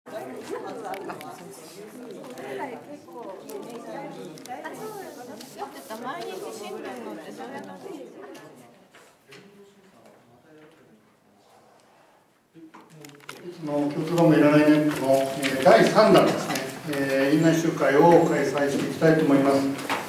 毎日新聞載ってそれの。 共通番号いらないネットの、第3弾ですね、院内集会を開催していきたいと思います。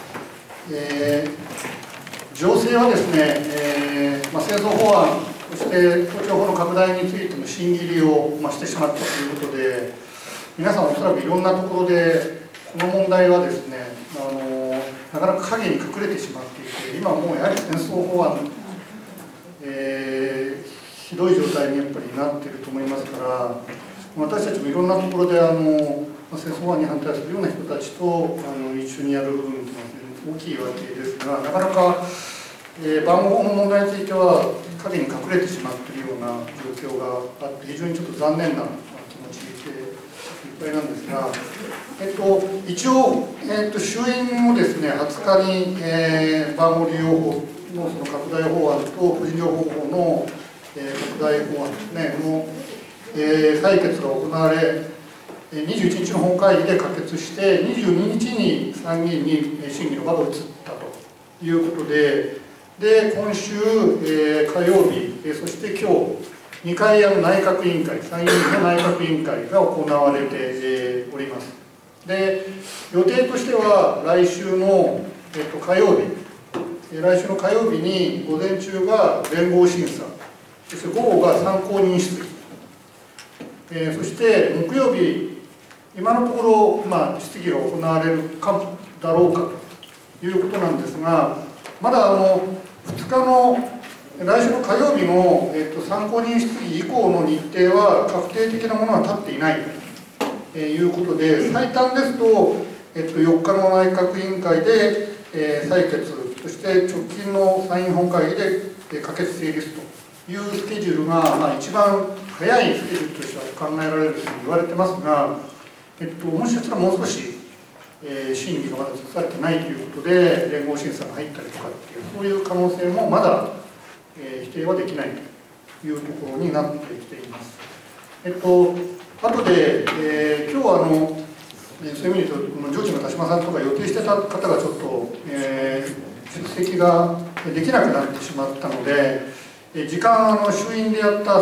情勢はですね、戦争法案、そして盗聴法の拡大についての審議入りを、してしまったということで、皆さんおそらくいろんなところで、この問題はですね、なかなか影に隠れてしまっていて、今もうやはり戦争法案、ひどい状態にやっぱりなっていると思いますから、私たちもいろんなところで戦争法案に反対するような人たちと一緒にやる部分というのは大きいわけですが、なかなか、番号の問題については影に隠れてしまっているような状況があって、非常にちょっと残念な気持ちでいっぱいなんですが、一応、衆院もですね、20日に、番号利用法のその拡大法案と個人情報法の拡大法案ですね、の採決が行われ、21日の本会議で可決して、22日に参議院に審議の場が移ったということで、今週、火曜日、そして今日、2回内閣委員会、参議院の内閣委員会が行われております。で、予定としては、来週の火曜日に午前中が連合審査、そして午後が参考人質疑、そして木曜日、今のところ、質疑が行われるかだろうかということなんですが、まだ2日の来週の火曜日の、参考人質疑以降の日程は確定的なものは立っていないということで、最短ですと、4日の内閣委員会で、採決、そして直近の参院本会議で、可決成立というスケジュールが、一番早いスケジュールとしては考えられると言われてますが、もしかしたらもう少し、審議がまだ尽くされてないということで、連合審査が入ったりとかっていう、そういう可能性もまだ、否定はできないというところになってきています。あとで、今日はそういう意味で言うと、上智の田島さんとか予定してた方がちょっと、出席ができなくなってしまったので、時間、衆院でやった、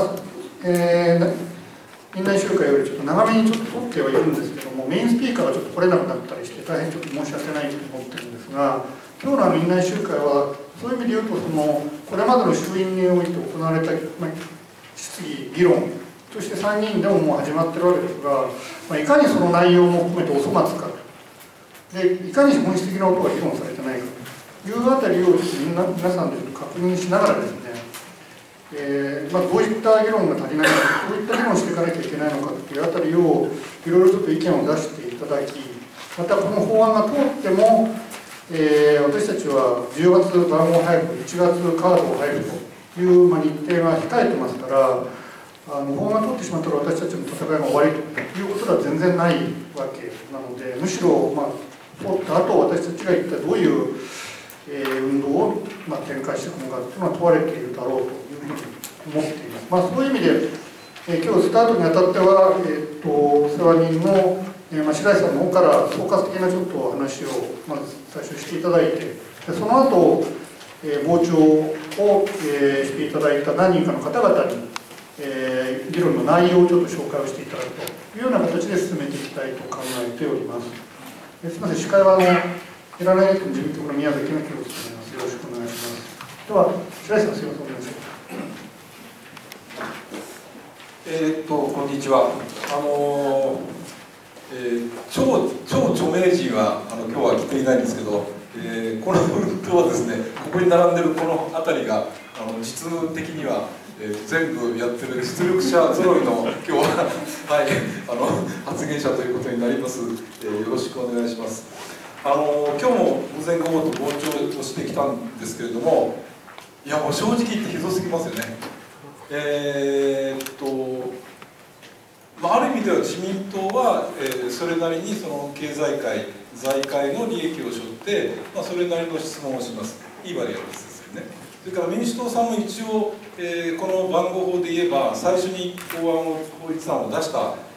院内集会よりちょっと長めにちょっと取ってはいるんですけども、メインスピーカーがちょっと来れなくなったりして、大変ちょっと申し訳ないと思ってるんですが、今日の院内集会は、そういう意味で言うと、これまでの衆院において行われた、質疑、議論、そして参議院でももう始まってるわけですが、いかにその内容も含めてお粗末かで、いかに本質的なことが議論されてないかというあたりを皆さんで確認しながらですね、どういった議論が足りないのか、どういった議論をしていかなきゃいけないのかというあたりをいろいろちょっと意見を出していただき、またこの法案が通っても、私たちは10月番号配布、1月カードを配布という、日程が控えてますから、法案が通ってしまったら私たちの戦いが終わりということでは全然ないわけなので、むしろ、通った後私たちが一体どういう、運動を、展開していくのかというのは問われているだろうというふうに思っています。そういう意味で、今日スタートにあたっては、お世話人の、白石さんの方から総括的なちょっとお話をまず最初していただいて、その後、傍聴を、していただいた何人かの方々に、議論の内容をちょっと紹介をしていただくというような形で進めていきたいと考えております。すみません、司会はいらないと事務局の宮崎の清です。よろしくお願いします。では、白石さん、すみません、お願いします。 こんにちは。超著名人は今日は来ていないんですけど、この運動はですね、ここに並んでるこの辺りが実務的には、全部やってる実力者ぞろいの今日は、はい、発言者ということになります。よろしくお願いします。今日も午前午後と傍聴をしてきたんですけれども、いやもう正直言ってひどすぎますよね。ある意味では自民党は、それなりにその経済界、財界の利益を背負って、それなりの質問をします。いい割合ですよね。それから民主党さんも一応、この番号法で言えば、最初に法律案を出した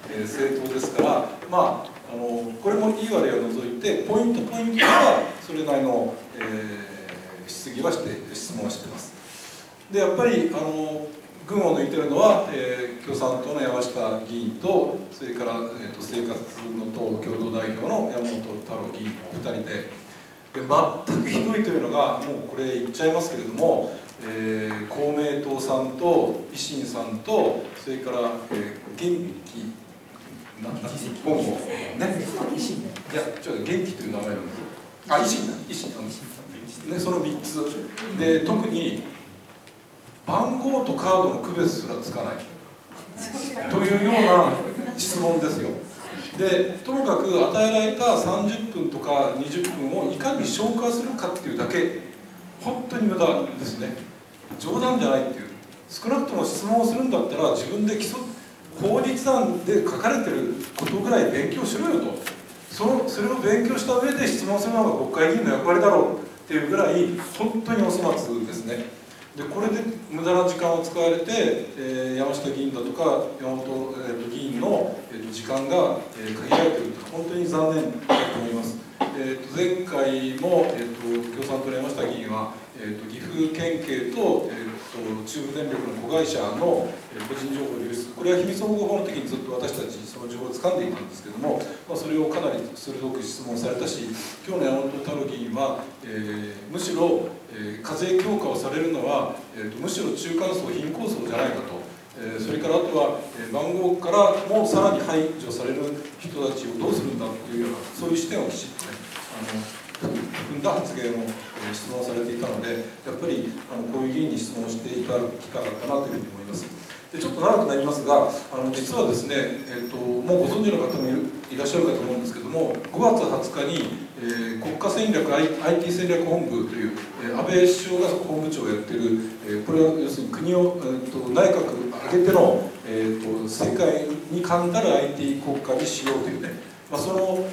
政党ですから、まあ、これもいい悪いを除いてポイントポイントではそれなりの、質問はしてます。でやっぱり群を抜いてるのは、共産党の山下議員とそれから、生活の党共同代表の山本太郎議員の2人で、全くひどいというのがもうこれ言っちゃいますけれども、公明党さんと維新さんとそれから、元気日本をね、いやちょっと元気という名前なんですよ。維新なんですね。その3つで特に番号とカードの区別すらつかないというような質問ですよ。でともかく与えられた30分とか20分をいかに消化するかっていうだけ、本当に無駄ですね。冗談じゃないっていう、少なくとも質問をするんだったら自分で法律案で書かれてることぐらい勉強しろよと、それを勉強した上で質問するのが国会議員の役割だろうっていうぐらい本当にお粗末ですね。でこれで無駄な時間を使われて、山下議員だとか山本、議員の、時間が、限られていると本当に残念だと思います。前回も、共産党の山下議員は、岐阜県警と、中部電力の子会社の個人情報流出、これは秘密保護法の時にずっと私たちその情報を掴んでいたんですけども、それをかなり鋭く質問されたし、今日の山本太郎議員は、むしろ、課税強化をされるのは、むしろ中間層貧困層じゃないかと、それからあとは、番号からもさらに排除される人たちをどうするんだというようなそういう視点をきちっとね踏んだ発言を質問されていたので、やっぱりこういう議員に質問していただきたかったなというふうに思います。でちょっと長くなりますが、実はですね、もうご存知の方もいらっしゃるかと思うんですけども、5月20日に、国家戦略 IT 戦略本部という、安倍首相が本部長をやっている、これは要するに国を、内閣挙げての、世界に冠たる IT 国家にしようというね、その、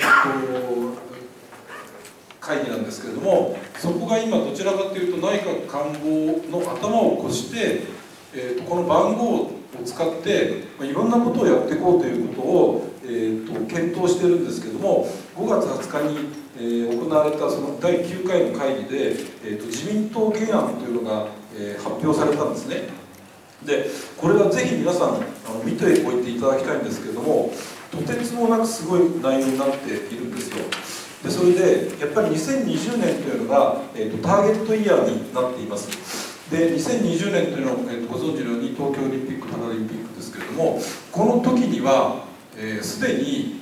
会議なんですけれども、そこが今どちらかというと内閣官房の頭を越して、この番号を使って、いろんなことをやっていこうということを、検討しているんですけれども、5月20日に、行われたその第9回の会議で、自民党原案というのが、発表されたんですね。でこれはぜひ皆さん見ておいていただきたいんですけれども、とてつもなくすごい内容になっているんですよ。でそれでやっぱり2020年というのが、ターゲットイヤーになっています。で2020年というのは、ご存知のように東京オリンピック・パラリンピックですけれども、この時にはすでに、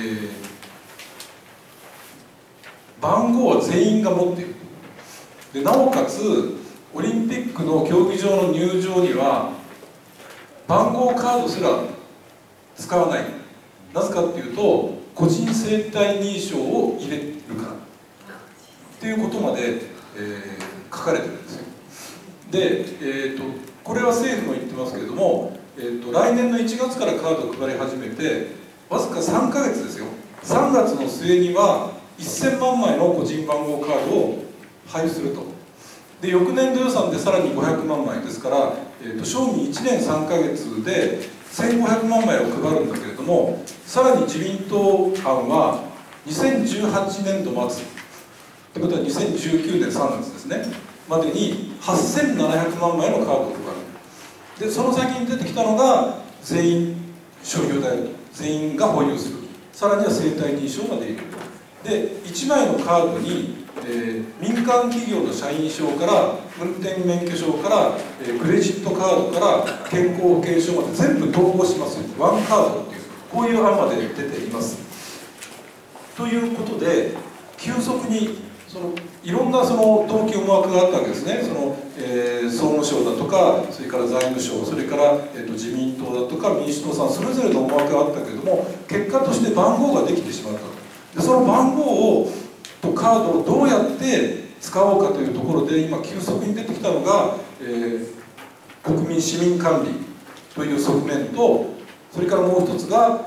番号は全員が持っている。でなおかつオリンピックの競技場の入場には番号カードすら使わない。なぜかっていうと個人生体認証を入れるからっていうことまで、書かれてるんですよ。で、これは政府も言ってますけれども、来年の1月からカードを配り始めてわずか3ヶ月ですよ。3月の末には1000万枚の個人番号カードを配布すると。で翌年度予算でさらに500万枚ですから、賞味1年3ヶ月で1500万枚を配るんだけれども、さらに自民党案は2018年度末ということは2019年3月ですねまでに8700万枚のカードを配る。でその先に出てきたのが全員所有であると、全員が保有する、さらには生体認証ができると。で1枚のカードに民間企業の社員証から運転免許証から、クレジットカードから健康保険証まで全部統合しますよ。ワンカードっていうこういう案まで出ています。ということで急速にいろんな動機思惑があったわけですね。総務省だとかそれから財務省、それから、自民党だとか民主党さんそれぞれの思惑があったけれども、結果として番号ができてしまったと。でその番号とカードをどうやって使おうかというところで今急速に出てきたのが、国民市民管理という側面と、それからもう一つが、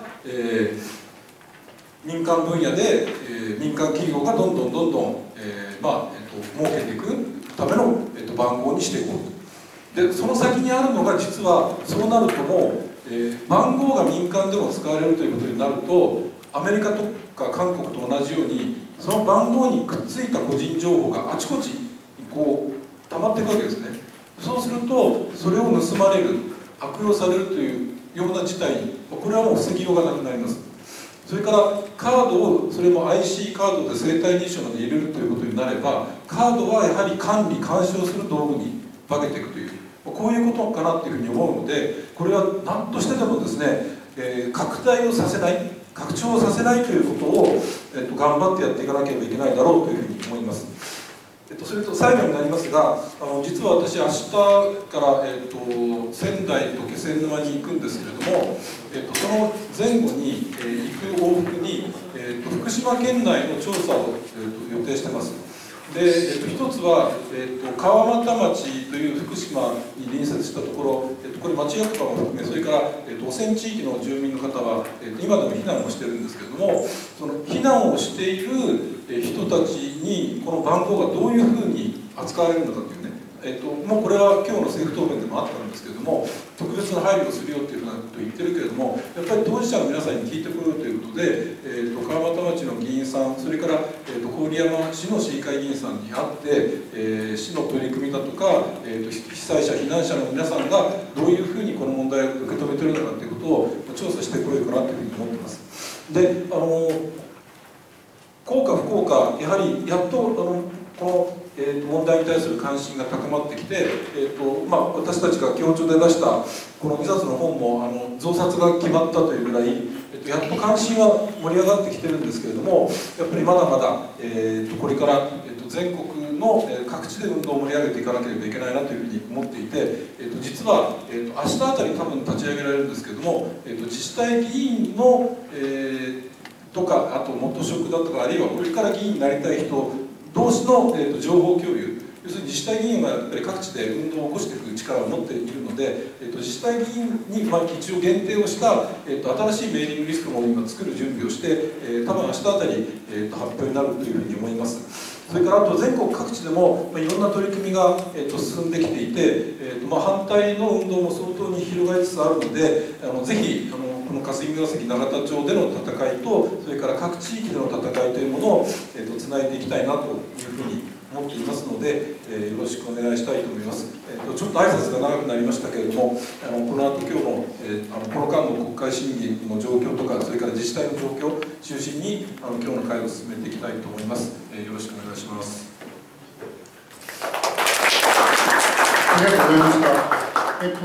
民間分野で、民間企業がどんどん儲けていくための、番号にしていこうと。でその先にあるのが実はそうなるともう番号が民間でも使われるということになると、アメリカとか韓国と同じようにその番号にくっついた個人情報があちこちにこう溜まっていくわけですね。そうするとそれを盗まれる、悪用されるというような事態に、これはもう防ぎようがなくなります。それからカードを、それも IC カードで生体認証まで入れるということになれば、カードはやはり管理監視をする道具に化けていくという、こういうことかなというふうに思うので、これは何としてでもですね、拡大をさせない、拡張をさせないということを、頑張ってやっていかなければいけないだろうというふうに思います。それと最後になりますが、実は私明日から、仙台と気仙沼に行くんですけれども、その前後に、行く往復に、福島県内の調査を、予定してます。で、一つは、川俣町という福島に隣接したところ、これ町役場も含め、それから、汚染地域の住民の方は、今でも避難をしてるんですけれども、その避難をしている人たちにこの番号がどういうふうに扱われるのかというね、もうこれは今日の政府答弁でもあったんですけれども、特別な配慮をするよっていうふうなことを言ってるけれども、やっぱり当事者の皆さんに聞いてこようということで、川俣町の議員さん、それから、郡山市の市議会議員さんに会って、市の取り組みだとか、被災者、避難者の皆さんがどういうふうにこの問題を受け止めているのかということを調査してこようかなというふうに思っています。で、効果不効果、やはりやっとこの問題に対する関心が高まってきて、私たちが協調で出したこの2冊の本も増刷が決まったというぐらい、やっと関心は盛り上がってきてるんですけれども、やっぱりまだまだ、これから、全国の各地で運動を盛り上げていかなければいけないなというふうに思っていて、実は、明日あたり多分立ち上げられるんですけれども、自治体議員の、とか、あと元職だとか、あるいはこれから議員になりたい人同士の、情報共有、要するに自治体議員はやっぱり各地で運動を起こしていく力を持っているので、自治体議員に、一応限定をした、新しいメーリングリストも今作る準備をして、多分明日あたり、発表になるというふうに思います。それからあと全国各地でも、いろんな取り組みが、進んできていて、反対の運動も相当に広がりつつあるので、ぜひこの霞ヶ関永田町での戦いと、それから各地域での戦いというものを、つないでいきたいなというふうに思っていますので、よろしくお願いしたいと思います。ちょっと挨拶が長くなりましたけれども、この後今日の、この間の国会審議の状況とか、それから自治体の状況を中心に今日の会を進めていきたいと思います。よろしくお願いします。 ありがとうございました。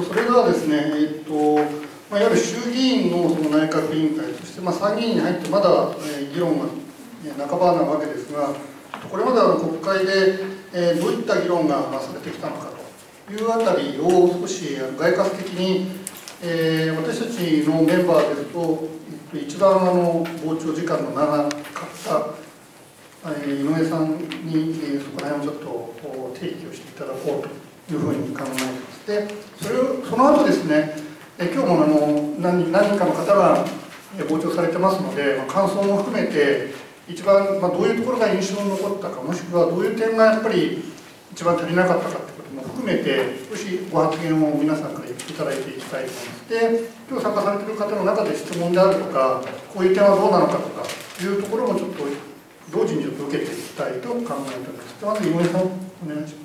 それではですね、いわゆる衆議院のその内閣委員会、そして参議院に入ってまだ議論が半ばなわけですが、これまで国会でどういった議論がされてきたのかというあたりを少し概括的に、私たちのメンバーですと、一番傍聴時間の長かった井上さんにそこら辺をちょっと提起をしていただこうというふうに考えています。で、その後ですね、今日も何人かの方が傍聴されてますので、感想も含めて一番、どういうところが印象に残ったか、もしくはどういう点がやっぱり一番足りなかったかということも含めて、少しご発言を皆さんから言っていただいていきたいと思います。で、今日参加されている方の中で質問であるとか、こういう点はどうなのかとかいうところもちょっと同時にちょっと受けていきたいと考えております。まず井上さん、お願いします。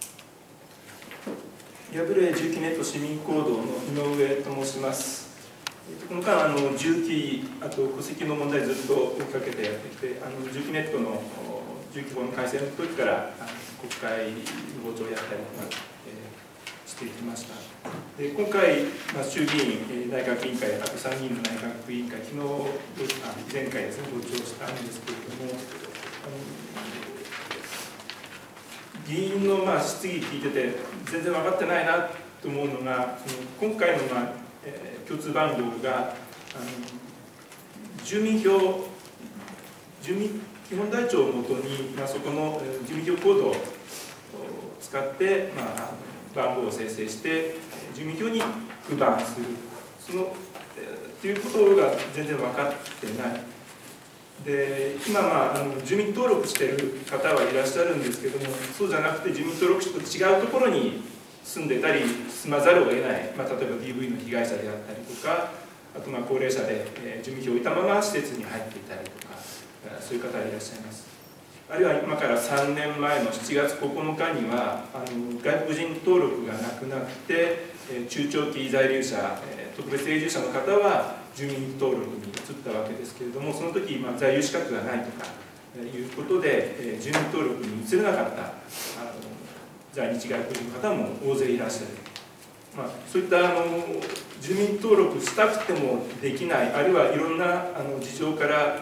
ヤブレ重機ネット市民行動の井上と申します。この間重機、あと戸籍の問題ずっと追いかけてやってきて、重機ネットの重機法の改正の時から国会の傍聴をやったりとか、してきました。で、今回、衆議院内閣委員会、あと参議院の内閣委員会、昨日前回ですね、傍聴したんですけれども、議員の質疑聞いてて全然分かってないなと思うのが、今回の共通番号が住民基本台帳をもとに、そこの住民票コードを使って、番号を生成して住民票に付番するということが全然分かってない。で、今住民登録している方はいらっしゃるんですけども、そうじゃなくて住民登録と違うところに住んでたり住まざるを得ない、例えば DV の被害者であったりとか、あと高齢者で住民票を置いたまま施設に入っていたりとか、そういう方がいらっしゃいます。あるいは今から3年前の7月9日には外国人登録がなくなって中長期在留者、特別永住者の方は住民登録に移ったわけですけれども、その時在留資格がないとかいうことで住民登録に移れなかった在日外国人の方も大勢いらっしゃる。そういった住民登録したくてもできない、あるいはいろんな事情から、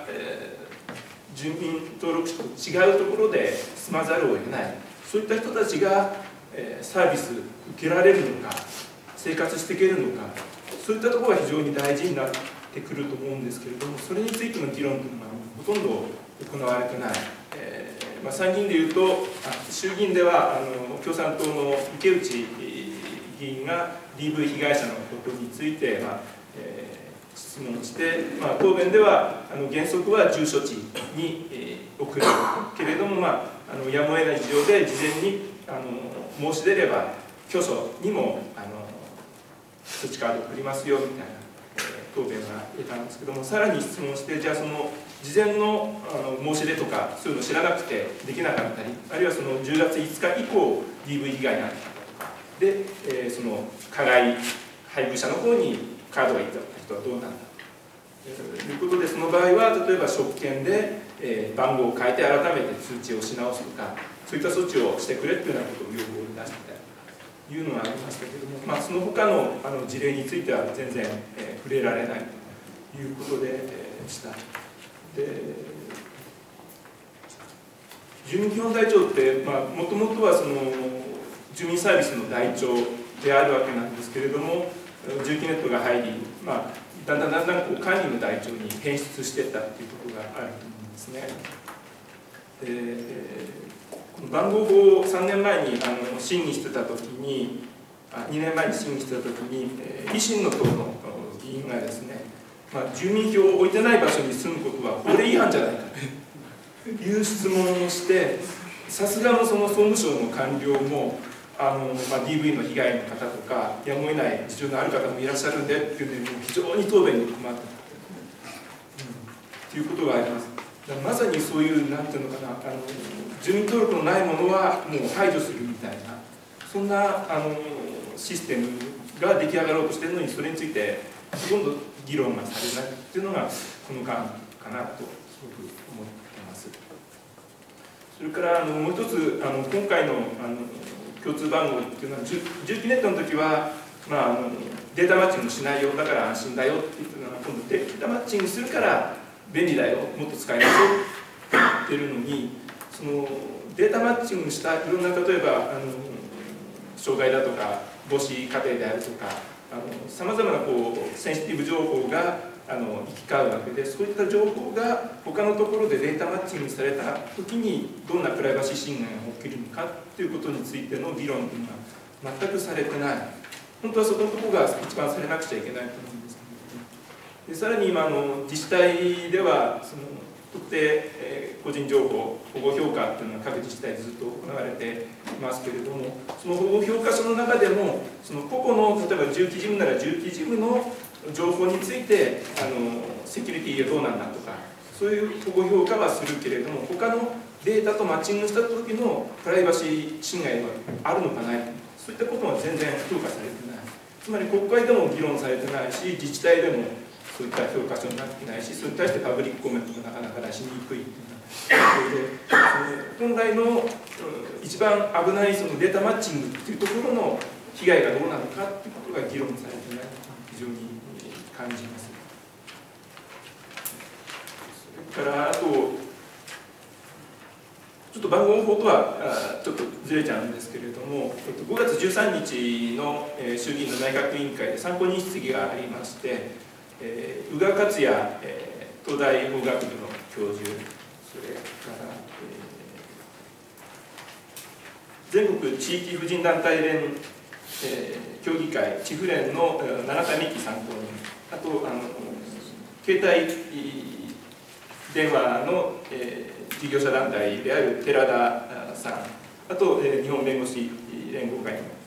住民登録者と違うところで住まざるを得ない、そういった人たちが、サービス受けられるのか、生活していけるのか、そういったところが非常に大事になってくると思うんですけれども、それについての議論というのはほとんど行われてない。参議院でいうと、衆議院では共産党の池内議員が DV 被害者のことについて、質問して、答弁では原則は住所地に送るけれども、やむを得ない事情で事前に申し出れば居所にも土地カードを送りますよみたいな答弁が出たんですけども、さらに質問して、じゃあその事前の申し出とかそういうのを知らなくてできなかったり、あるいはその10月5日以降 DV 被害に遭ったとかで、その加害配偶者の方にカードがいった人はどうなんだということで、その場合は例えば職権で番号を変えて改めて通知をし直すとか、そういった措置をしてくれというようなことを要望に出していたというのがありましたけれども、その他の事例については全然触れられないということでした。で、住民基本台帳って、もともとはその住民サービスの台帳であるわけなんですけれども、住基ネットが入り、だんだんこう管理の台帳に変質していったということがあると思うんですね。この番号法を3年前に審議してたときに、2年前に審議してたときに、維新の党の議員がですね、住民票を置いてない場所に住むことは法令違反じゃないかという質問をして、さすがのその総務省の官僚もDV の被害の方とかやむを得ない事情のある方もいらっしゃるんでっていうので、非常に答弁に困ったということがあります。まさにそういうなんていうのかな、住民登録のないものはもう排除するみたいな、そんなシステムが出来上がろうとしているのに、それについてほとんど議論がされないっていうのがこの間かなとすごく思ってます。それからもう一つ今回の共通番号っていうのは、住基ネットの時は、データマッチングしないよ、だから安心だよっていうのは、今度データマッチングするから便利だよ、もっと使いましょうって言ってるのに、そのデータマッチングしたいろんな、例えば障害だとか母子家庭であるとか、さまざまなセンシティブ情報が行き交うわけで、そういった情報が他のところでデータマッチングされた時にどんなプライバシー侵害が起きるのかということについての議論というのは全くされてない。本当はそこのところが一番されなくちゃいけないと思うんですけど、でさらに今自治体ではその特定個人情報保護評価というのが各自治体でずっと行われていますけれども、その保護評価書の中でもその個々の例えば住基事務なら住基事務の情報についてセキュリティがどうなんだとか、そういう保護評価はするけれども、他のデータとマッチングした時のプライバシー侵害はあるのかない、そういったことは全然評価されてない。つまり国会でも議論されてないし、自治体でもそういった評価書になってないし、それに対してパブリックコメントもなかなか出しにくいというので、本来の一番危ないそのデータマッチングというところの被害がどうなのかということが議論されてないと非常に感じます。それからあとちょっと番号法とはちょっとずれちゃうんですけれども、5月13日の衆議院の内閣委員会で参考人質疑がありまして、宇賀克也東大法学部の教授、それから全国地域婦人団体連協議会地婦連の永田美希参考人、あと携帯電話の事業者団体である寺田さん、あと日本弁護士連合会の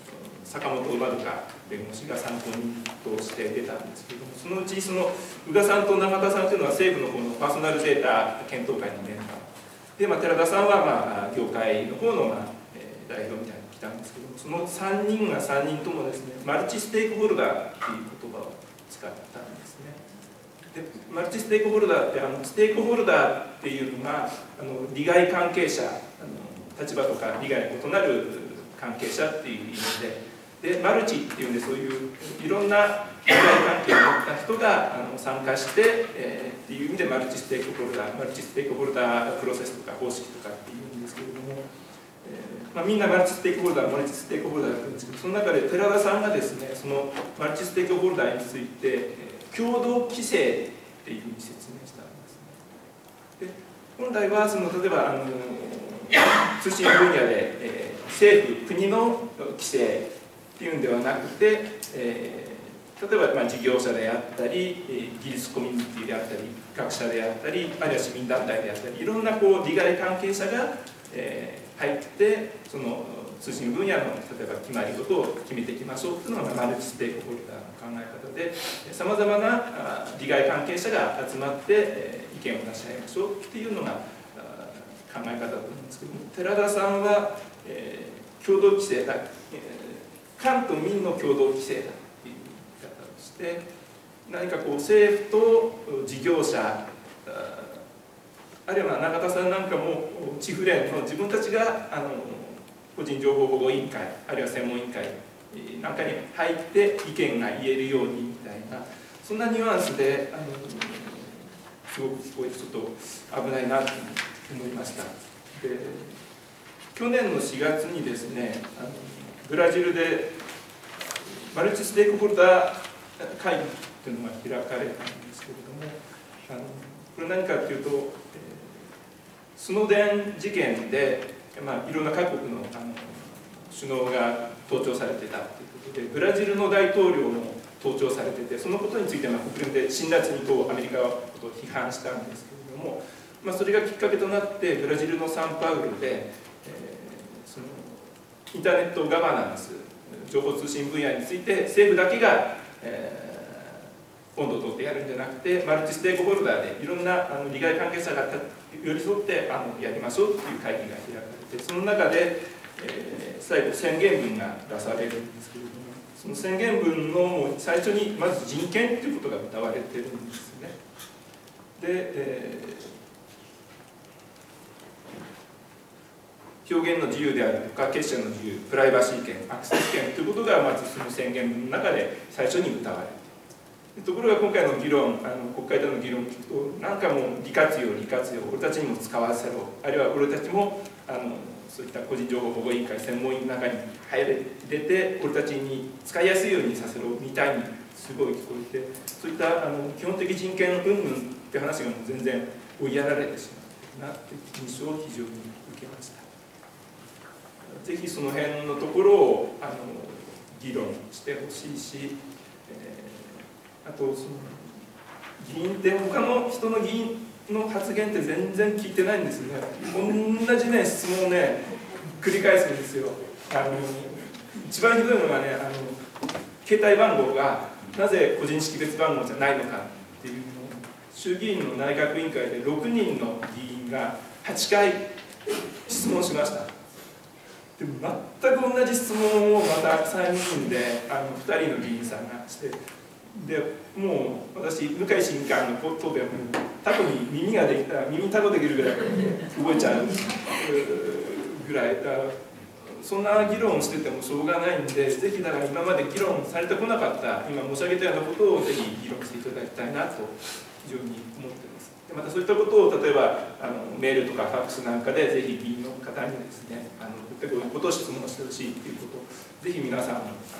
坂本馬塚弁護士が参考人として出たんですけれども、そのうち宇賀さんと永田さんというのは政府の方のパーソナルデータ検討会のメンバーで、寺田さんは業界の方の代表みたいに来たんですけども、その3人が3人ともですね、マルチステークホルダーっていう言葉を使ったんですね。でマルチステークホルダーってステークホルダーっていうのが利害関係者、立場とか利害の異なる関係者っていう意味で、マルチっていうんで、そういういろんな利害関係を持った人が参加して、っていう意味でマルチステークホルダー、マルチステークホルダープロセスとか方式とかっていうんですけれども、みんなマルチステークホルダー、マルチステークホルダーだったんですけど、その中で寺田さんがですね、そのマルチステークホルダーについて、共同規制っていうふうに説明したんですね。で本来は例えば通信分野で、政府、国の規制っていうんではなくて、例えば事業者であったり、技術コミュニティであったり、学者であったり、あるいは市民団体であったり、いろんな利害関係者が、入ってその通信分野の例えば決まり事を決めていきましょうというのがマルチステークホルダーの考え方で、さまざまな利害関係者が集まって意見を出し合いましょうっていうのが考え方だと思うんですけども、寺田さんは共同規制だ、官と民の共同規制だという言い方をして、何か政府と事業者、あるいは永田さんなんかも地府連の自分たちが個人情報保護委員会、あるいは専門委員会なんかに入って意見が言えるようにみたいな、そんなニュアンスですごく聞こえてちょっと危ないなと思いました。で去年の4月にですね、ブラジルでマルチステークホルダー会議というのが開かれたんですけれども、これ何かというと、スノーデン事件で、いろんな各国の首脳が盗聴されてたということで、ブラジルの大統領も盗聴されてて、そのことについて国連で辛辣にアメリカのことを批判したんですけれども、それがきっかけとなってブラジルのサンパウロで、そのインターネットガバナンス、情報通信分野について政府だけが、温度を取ってやるんじゃなくて、マルチステークホルダーでいろんな利害関係者が寄り添ってやりましょうという会議が開かれて、その中で、最後宣言文が出されるんですけれども、その宣言文の最初にまず人権ということが謳われてるんですね。で、表現の自由であるとか結社の自由、プライバシー権、アクセス権ということがまずその宣言文の中で最初に謳われる。ところが今回の議論、国会での議論を聞くと、なんかもう利活用、俺たちにも使わせろ、あるいは俺たちもそういった個人情報保護委員会、専門委員の中に入れて、俺たちに使いやすいようにさせろみたいにすごい聞こえて、そういった基本的人権云々って話がもう全然追いやられてしまうなという印象を非常に受けました。ぜひその辺のところを議論してほしいし、あとその議員って他の人の議員の発言って全然聞いてないんですよね。同じね質問をね繰り返すんですよ。一番ひどいのがね、携帯番号がなぜ個人識別番号じゃないのかっていうのを衆議院の内閣委員会で6人の議員が8回質問しました。でも全く同じ質問をまた3人で2人の議員さんがして、でもう私向井審議官の答弁もタコに耳ができたら耳タコできるぐらい覚えちゃうぐらいそんな議論をしててもしょうがないんで、ぜひだから今まで議論されてこなかった今申し上げたようなことをぜひ議論していただきたいなと非常に思っています。でまたそういったことを例えばメールとかファックスなんかでぜひ議員の方にですねこういうことを質問してほしいということをぜひ皆さん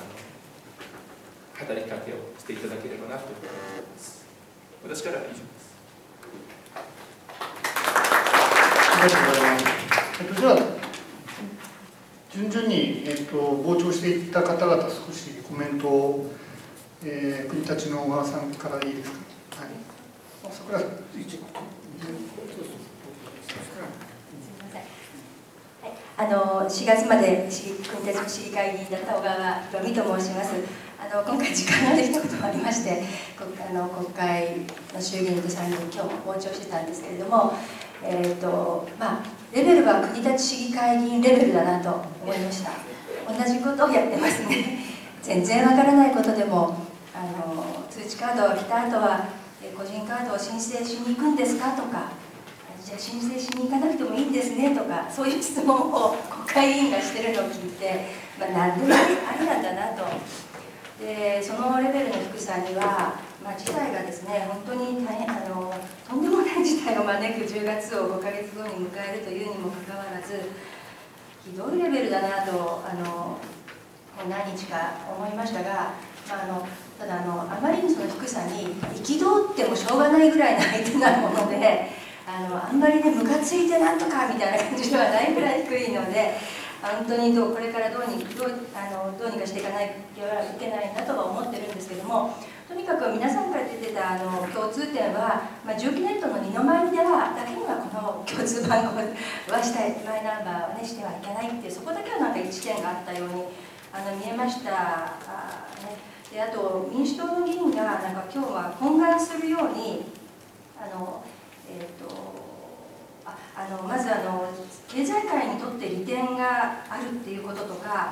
働きかけをしていただければなと思います。私からは以上です。 ありがとうございます。じゃあ順々に、傍聴していった方々少しコメントを、国立の小川さんからいいですか。はい。桜さん。 すみません。はい。 4月まで国立市議会議員だった小川博美と申します。今回時間ができたこともありまして、国会の衆議院と参議院、今日も傍聴してたんですけれども、レベルは国立市議会議員レベルだなと思いました。同じことをやってますね。全然わからないことでも、通知カードが来た後は、個人カードを申請しに行くんですかとか、じゃあ申請しに行かなくてもいいんですねとか、そういう質問を国会議員がしてるのを聞いて、何でもありなんだなと。でそのレベルの低さには、事態がですね、本当に大変とんでもない事態を招く10月を5ヶ月後に迎えるというにもかかわらず、ひどいレベルだなと何日か思いましたが、ただあまりにその低さに憤ってもしょうがないぐらいの相手なもので、あんまりね、ムカついてなんとかみたいな感じではないぐらい低いので、本当にこれからどうにかしていかないといけないなとは思ってるんですけども、とにかく皆さんから出てた共通点は、住基ネットの二の舞ではだけにはこの共通番号はしたい、マイナンバーはねしてはいけないっていう、そこだけはなんか一致点があったように見えました。であと民主党の議員がなんか今日は懇願するようにまず経済界にとって利点があるっていうこととか、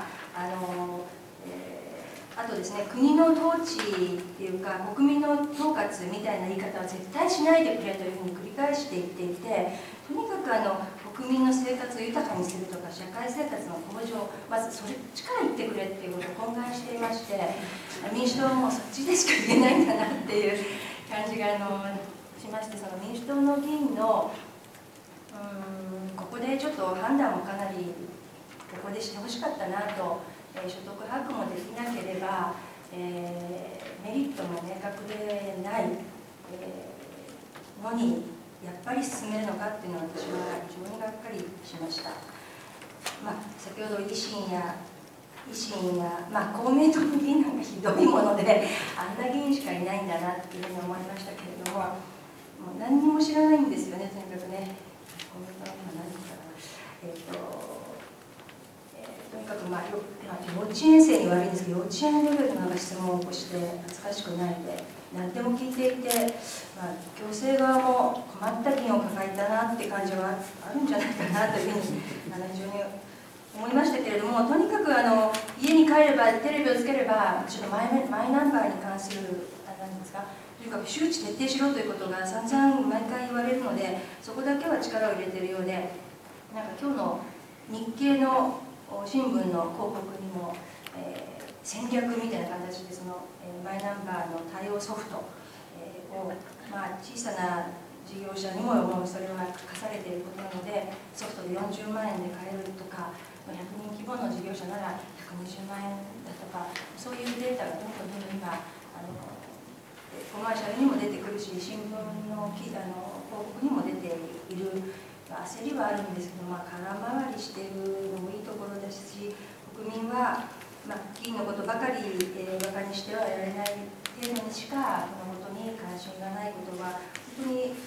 あとですね、国の統治っていうか国民の統括みたいな言い方は絶対しないでくれというふうに繰り返して言っていて、とにかく国民の生活を豊かにするとか社会生活の向上、まずそっちから言ってくれっていうことを懇願していまして、民主党もそっちでしか言えないんだなっていう感じがしまして、その民主党の議員のここでちょっと判断もかなりここでしてほしかったなと、所得把握もできなければ、メリットも明確でない、のにやっぱり進めるのかっていうのは私は非常にがっかりしました。先ほど維新や、公明党の議員なんかひどいもので、あんな議員しかいないんだなっていうふうに思いましたけれども、もう何にも知らないんですよね、とにかくね。公明党の今何かな、とにかく幼稚園生に悪いんですけど、幼稚園レベルのなんか質問を起こして恥ずかしくないで何でも聞いていて、行政側も困った議員を抱えたなって感じはあるんじゃないかなというふうに非常に思いましたけれども、とにかく家に帰ればテレビをつければちょっとマイナンバーに関する何ですか、とにかく周知徹底しろということが散々毎回言われるので、そこだけは力を入れているようで、なんか今日の日経の新聞の広告にも、戦略みたいな形でその、マイナンバーの対応ソフト、を、小さな事業者にもそれは課されていることなので、ソフトで40万円で買えるとか、100人規模の事業者なら120万円だとか、そういうデータがどんどん今コマーシャルにも出てくるし、新聞の広告にも出ている。焦りはあるんですけど、空回りしているのもいいところですし、国民は、議員のことばかり、バカにしてはいられない程度にしかこのことに関心がないことは本当に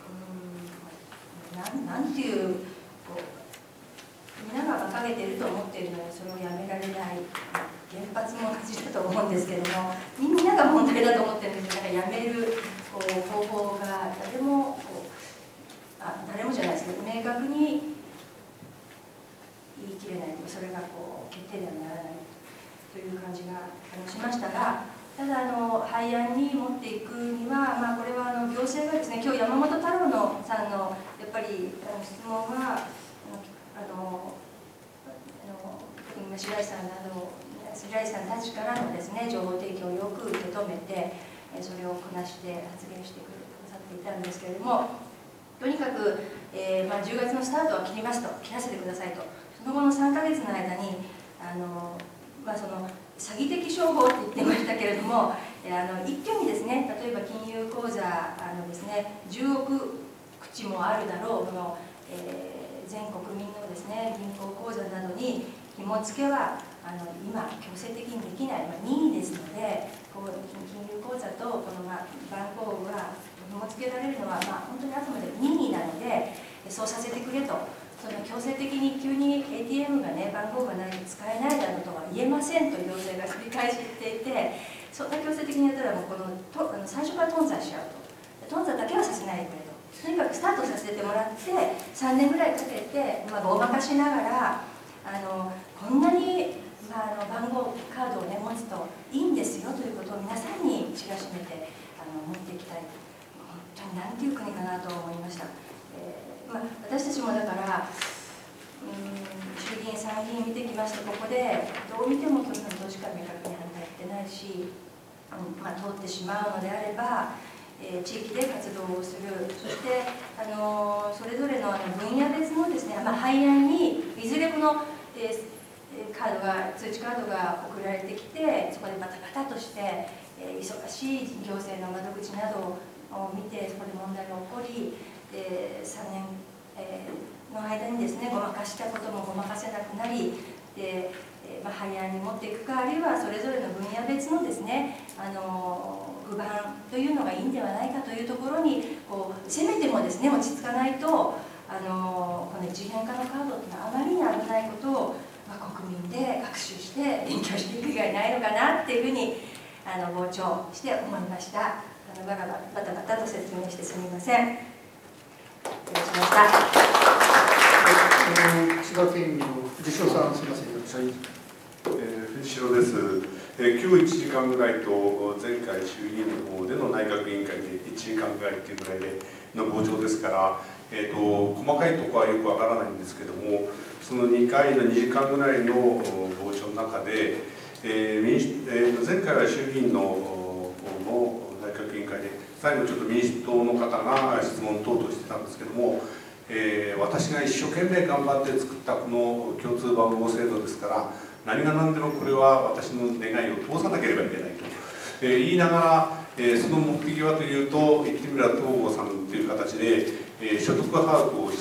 なんていう皆が馬鹿げていると思っているのにそれをやめられない原発も同じだと思うんですけれども、みんなが問題だと思ってるんですけど、やめる方法が誰もじゃないですけど明確に言い切れないと、それが決定打にならないという感じがしましたが、ただ廃案に持っていくには、これは行政がですね、今日山本太郎さんのやっぱり質問は白石さんたちからのですね情報提供をよく受け止めて、それをこなして発言してくださっていたんですけれども、とにかく、10月のスタートは切らせてくださいと。その後の3ヶ月の間にその詐欺的商法って言ってましたけれども、一挙にですね、例えば金融口座ですね、10億口もあるだろうこの、全国民のですね銀行口座などに紐付けは今強制的にできない、任意ですので、金融口座とこの番号が紐付けられるのは本当にあくまで任意なので、そうさせてくれと。その強制的に急に ATM 番号がないと使えないだろうとは言えませんと行政が繰り返し言っていて、そんな強制的にやったらもう最初から頓挫しちゃうと。頓挫だけはさせないでくれと。とにかくスタートさせてもらって3年ぐらいかけて、ごまかしながらこんなに、番号カードを、持つといいんですよということを皆さんに知らしめて持っていきたい。本当に何ていう国かなと思いました。私たちもだから衆議院参議院見てきました。ここでどう見ても共産党しか明確に反対してないし、通ってしまうのであれば地域で活動をする、そしてそれぞれの分野別のですね、廃案にいずれこの、通知カードが送られてきて、そこでバタバタとして、忙しい行政の窓口などを見て、そこで問題が起こり、3年、の間にですね、ごまかしたこともごまかせなくなり、廃案に持っていくか、あるいはそれぞれの分野別のですね、不番というのがいいんではないかというところにせめてもですね落ち着かないと、この一元化のカードというのはあまりに危ないことを、国民で学習して勉強していく以外ないのかなっていうふうに傍聴して思いました。バタバタと説明してすみません。失礼しました。 千葉県議の藤代さん、すみません。 藤代です。今日1時間ぐらいと前回衆議院の方での内閣委員会で1時間ぐらいっていうぐらいでの傍聴ですから、細かいところはよくわからないんですけども、その2回の2時間ぐらいの傍聴の中で、前回は衆議院の内閣委員会で最後ちょっと民主党の方が質問等々してたんですけども、私が一生懸命頑張って作ったこの共通番号制度ですから、何が何でもこれは私の願いを通さなければいけないと、言いながら、その目的はというと、言ってみれば東郷さんという形で、所得把握をして、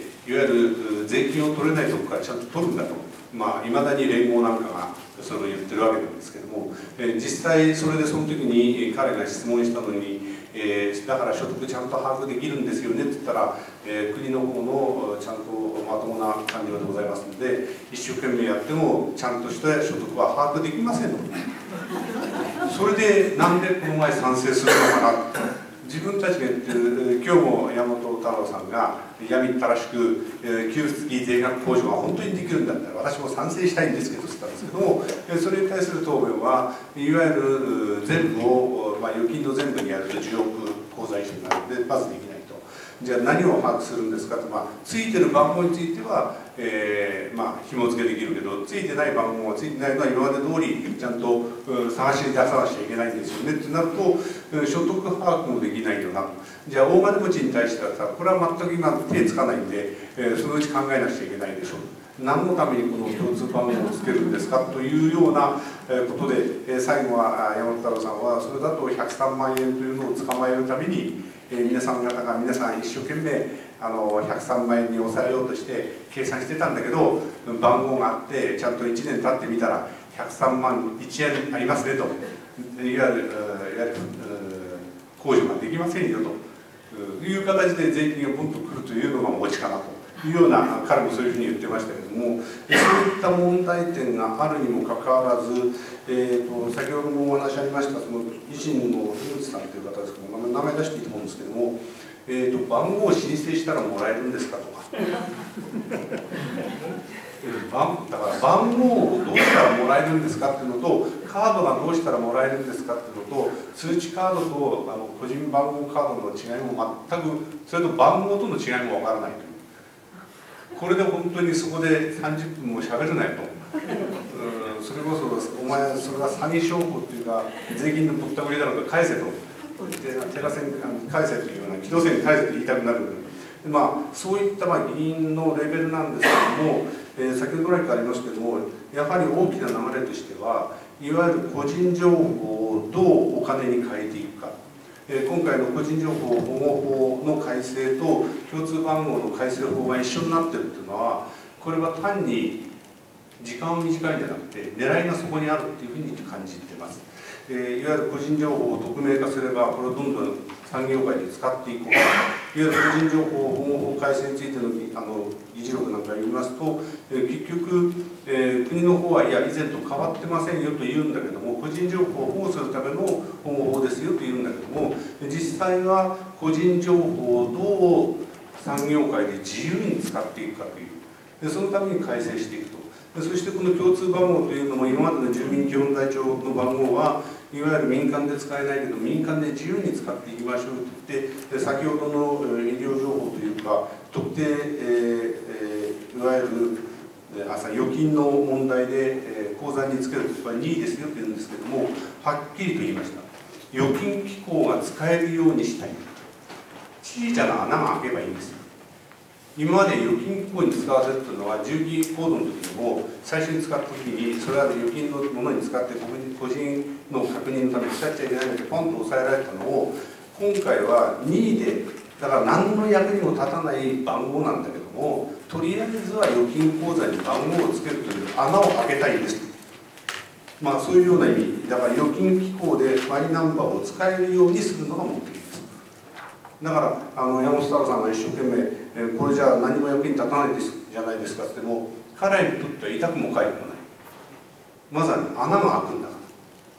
いわゆる税金を取れないところからちゃんと取るんだと、いまだに連合なんかがそれを言ってるわけなんですけども、実際それでその時に彼が質問したのに、だから所得ちゃんと把握できるんですよねって言ったら、国の方のちゃんとまともな官僚でございますので、一生懸命やってもちゃんとした所得は把握できませんので、それでなんでこの前賛成するのかな、自分たちが言ってる、今日も山本太郎さんがやみったらしく、給付付き税額控除が本当にできるんだったら私も賛成したいんですけどって言ったんですけども、それに対する答弁はいわゆる全部を、預金の全部にやると10億口座一緒になるのでまずできないと。じゃあ何を把握するんですかと、ついてる番号については、紐付けできるけど、ついてない番号がついてないのは今まで通りちゃんと探し出さなきゃいけないんですよねってなると、所得把握もできないよな。じゃあ大金持ちに対してはさ、これは全く今手つかないんで、そのうち考えなくちゃいけないでしょう。何のためにこの共通番号をつけるんですかというようなことで、最後は山本太郎さんはそれだと103万円というのを捕まえるために、皆さん方が一生懸命103万円に抑えようとして計算してたんだけど、番号があってちゃんと1年経ってみたら103万1円ありますねと、いわゆる控除ができませんよという形で税金がポンとくるというのがオチかなというような、彼もそういうふうに言ってましたけども、そういった問題点があるにもかかわらず、先ほどもお話ありましたその維新の樋口さんという方ですけども、名前出していいと思うんですけども、番号を申請したらもらえるんですかとかだから番号をどうしたらもらえるんですかっていうのと、カードがどうしたらもらえるんですかっていうのと、通知カードと個人番号カードの違いも全く、それと番号との違いもわからないという、これで本当にそこで30分も喋れないと、それこそお前それは詐欺商法っていうか税金のぼったくりだろうか返せと、テラセン返せというような、機動線返せと言いたくなる。そういった議員のレベルなんですけども、先ほど来からありますけども、やはり大きな流れとしては、いわゆる個人情報をどうお金に変えていくか、今回の個人情報保護法の改正と共通番号の改正法が一緒になっているというのは、これは単に時間を短いんじゃなくて狙いがそこにあるっていうふうに感じています。 いわゆる個人情報を匿名化すれば、これをどんどん産業界で使っていこう。いわゆる個人情報保護法改正についての議事録なんかを読みますと、結局、国の方は、いや、以前と変わってませんよと言うんだけども、個人情報を保護するための保護法ですよと言うんだけども、実際は個人情報をどう産業界で自由に使っていくかという、そのために改正していくと。そしてこの共通番号というのも、今までの住民基本台帳の番号はいわゆる民間で使えないけど、民間で自由に使っていきましょうと言って、先ほどの医療情報というか、特定、いわゆる預金の問題で、口座につけるときは任意ですよと言うんですけども、はっきりと言いました。預金機構が使えるようにしたい。小さな穴が開けばいいんですよ。今まで預金機構に使わせるというのは、重機コードの時にも、最初に使った時に、それは預金のものに使って、個人の確認のために使っちゃいけないので、ポンと押さえられたのを、今回は任意で、だから何の役にも立たない番号なんだけども、とりあえずは預金口座に番号をつけるという穴を開けたいんです。まあそういうような意味、だから預金機構でマイナンバーを使えるようにするのが目的です。だから山本太郎さんが一生懸命、これじゃあ何も役に立たないですじゃないですかって言っても、彼にとっては痛くも痒くもない。まさに穴が開くんだから。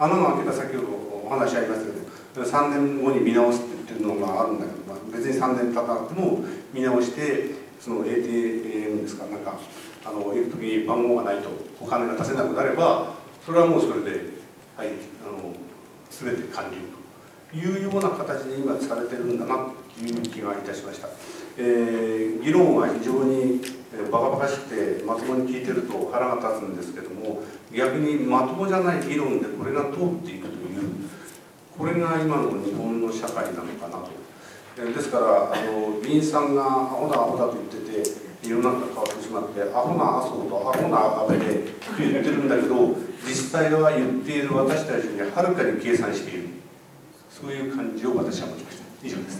穴が開けた先ほどお話ありましたけど、3年後に見直すって言ってるのがあるんだけど、まあ、別に3年経たなくても見直して、その ATM ですか、なんか行く時に番号がないとお金が出せなくなれば、それはもうそれで、はい、全て完了というような形で今されてるんだなという気がいたしました。議論は非常にバカバカしくてまともに聞いてると腹が立つんですけども、逆にまともじゃない議論でこれが通っていくという、これが今の日本の社会なのかなと。ですから議員さんがアホだアホだと言ってて、世の中が変わってしまって、アホな麻生とアホな安倍で言ってるんだけど、実際は言っている私たちにはるかに計算している、そういう感じを私は持ちました。以上です。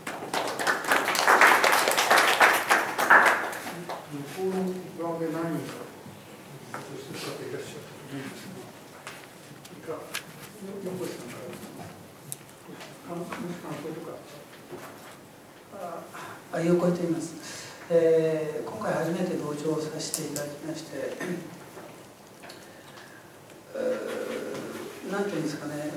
向こうの側で何かご指摘がいらっしゃったと思うんですが、横井さんから感想とか。 横井と言います。今回初めて同調させていただきまして、なんていうんですかね、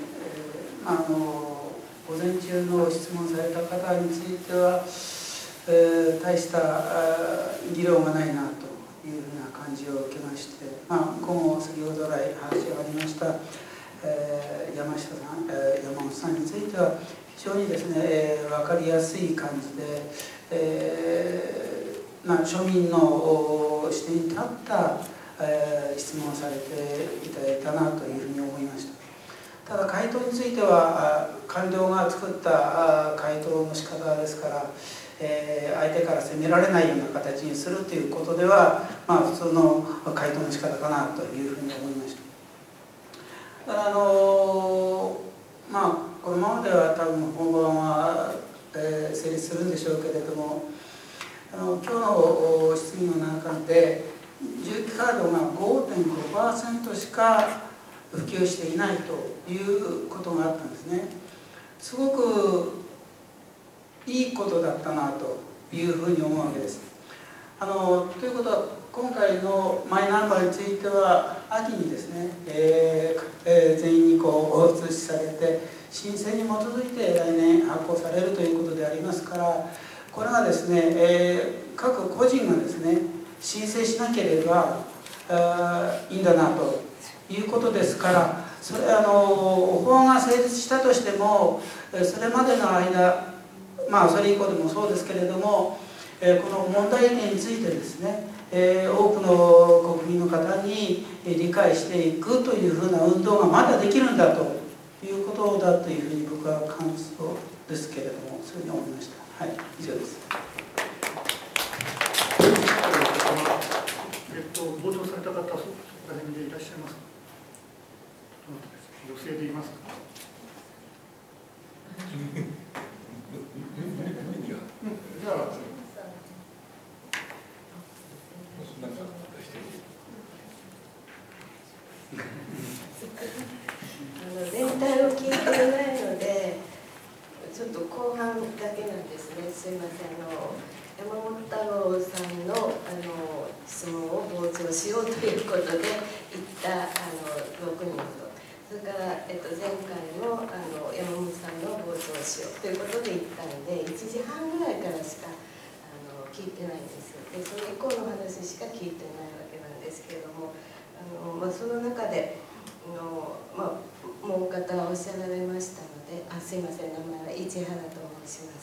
午前中の質問された方については、大した議論がないなというふうな感じを受けまして、今後先ほど来話がありました、山本さんについては非常にですね、分かりやすい感じで、庶民の視点に立った質問をされていただいたなというふうに思いました。ただ回答については官僚が作った回答の仕方ですから、相手から責められないような形にするということでは、普通の回答の仕方かなというふうに思いました。だからこのままでは多分本番は、成立するんでしょうけれども、今日の質疑の中で重機カードが 5.5% しか普及していないということがあったんですね。すごくいいことだったなというふうに思うわけです。ということは今回のマイナンバーについては秋にですね、全員に通知されて申請に基づいて来年発行されるということでありますから、これがですね、各個人がですね申請しなければいいんだなということですから、それ法が成立したとしてもそれまでの間、それ以降でもそうですけれども、この問題点についてですね、多くの国民の方に理解していくというふうな運動がまだできるんだということだというふうに僕は感想ですけれども、そういうふうに思いました。はい、以上です。 傍聴された方、そこら辺でいらっしゃいますか。女性でいますか。じゃあ。 前ことで行った6人と、それから、前回も山本さんの傍聴しようということで行ったので、1時半ぐらいからしか聞いてないんですよ。でそれ以降の話しか聞いてないわけなんですけれども、その中でもうお方おっしゃられましたので、すいません、名前は市原と申します。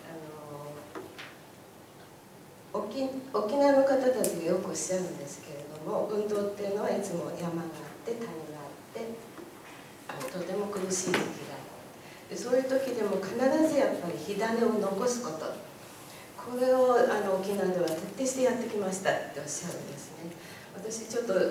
沖縄の方たちがよくおっしゃるんですけれども、運動っていうのはいつも山があって谷があってとても苦しい時期がある。そういう時でも必ずやっぱり火種を残すこと、これを沖縄では徹底してやってきましたっておっしゃるんですね。私ちょっと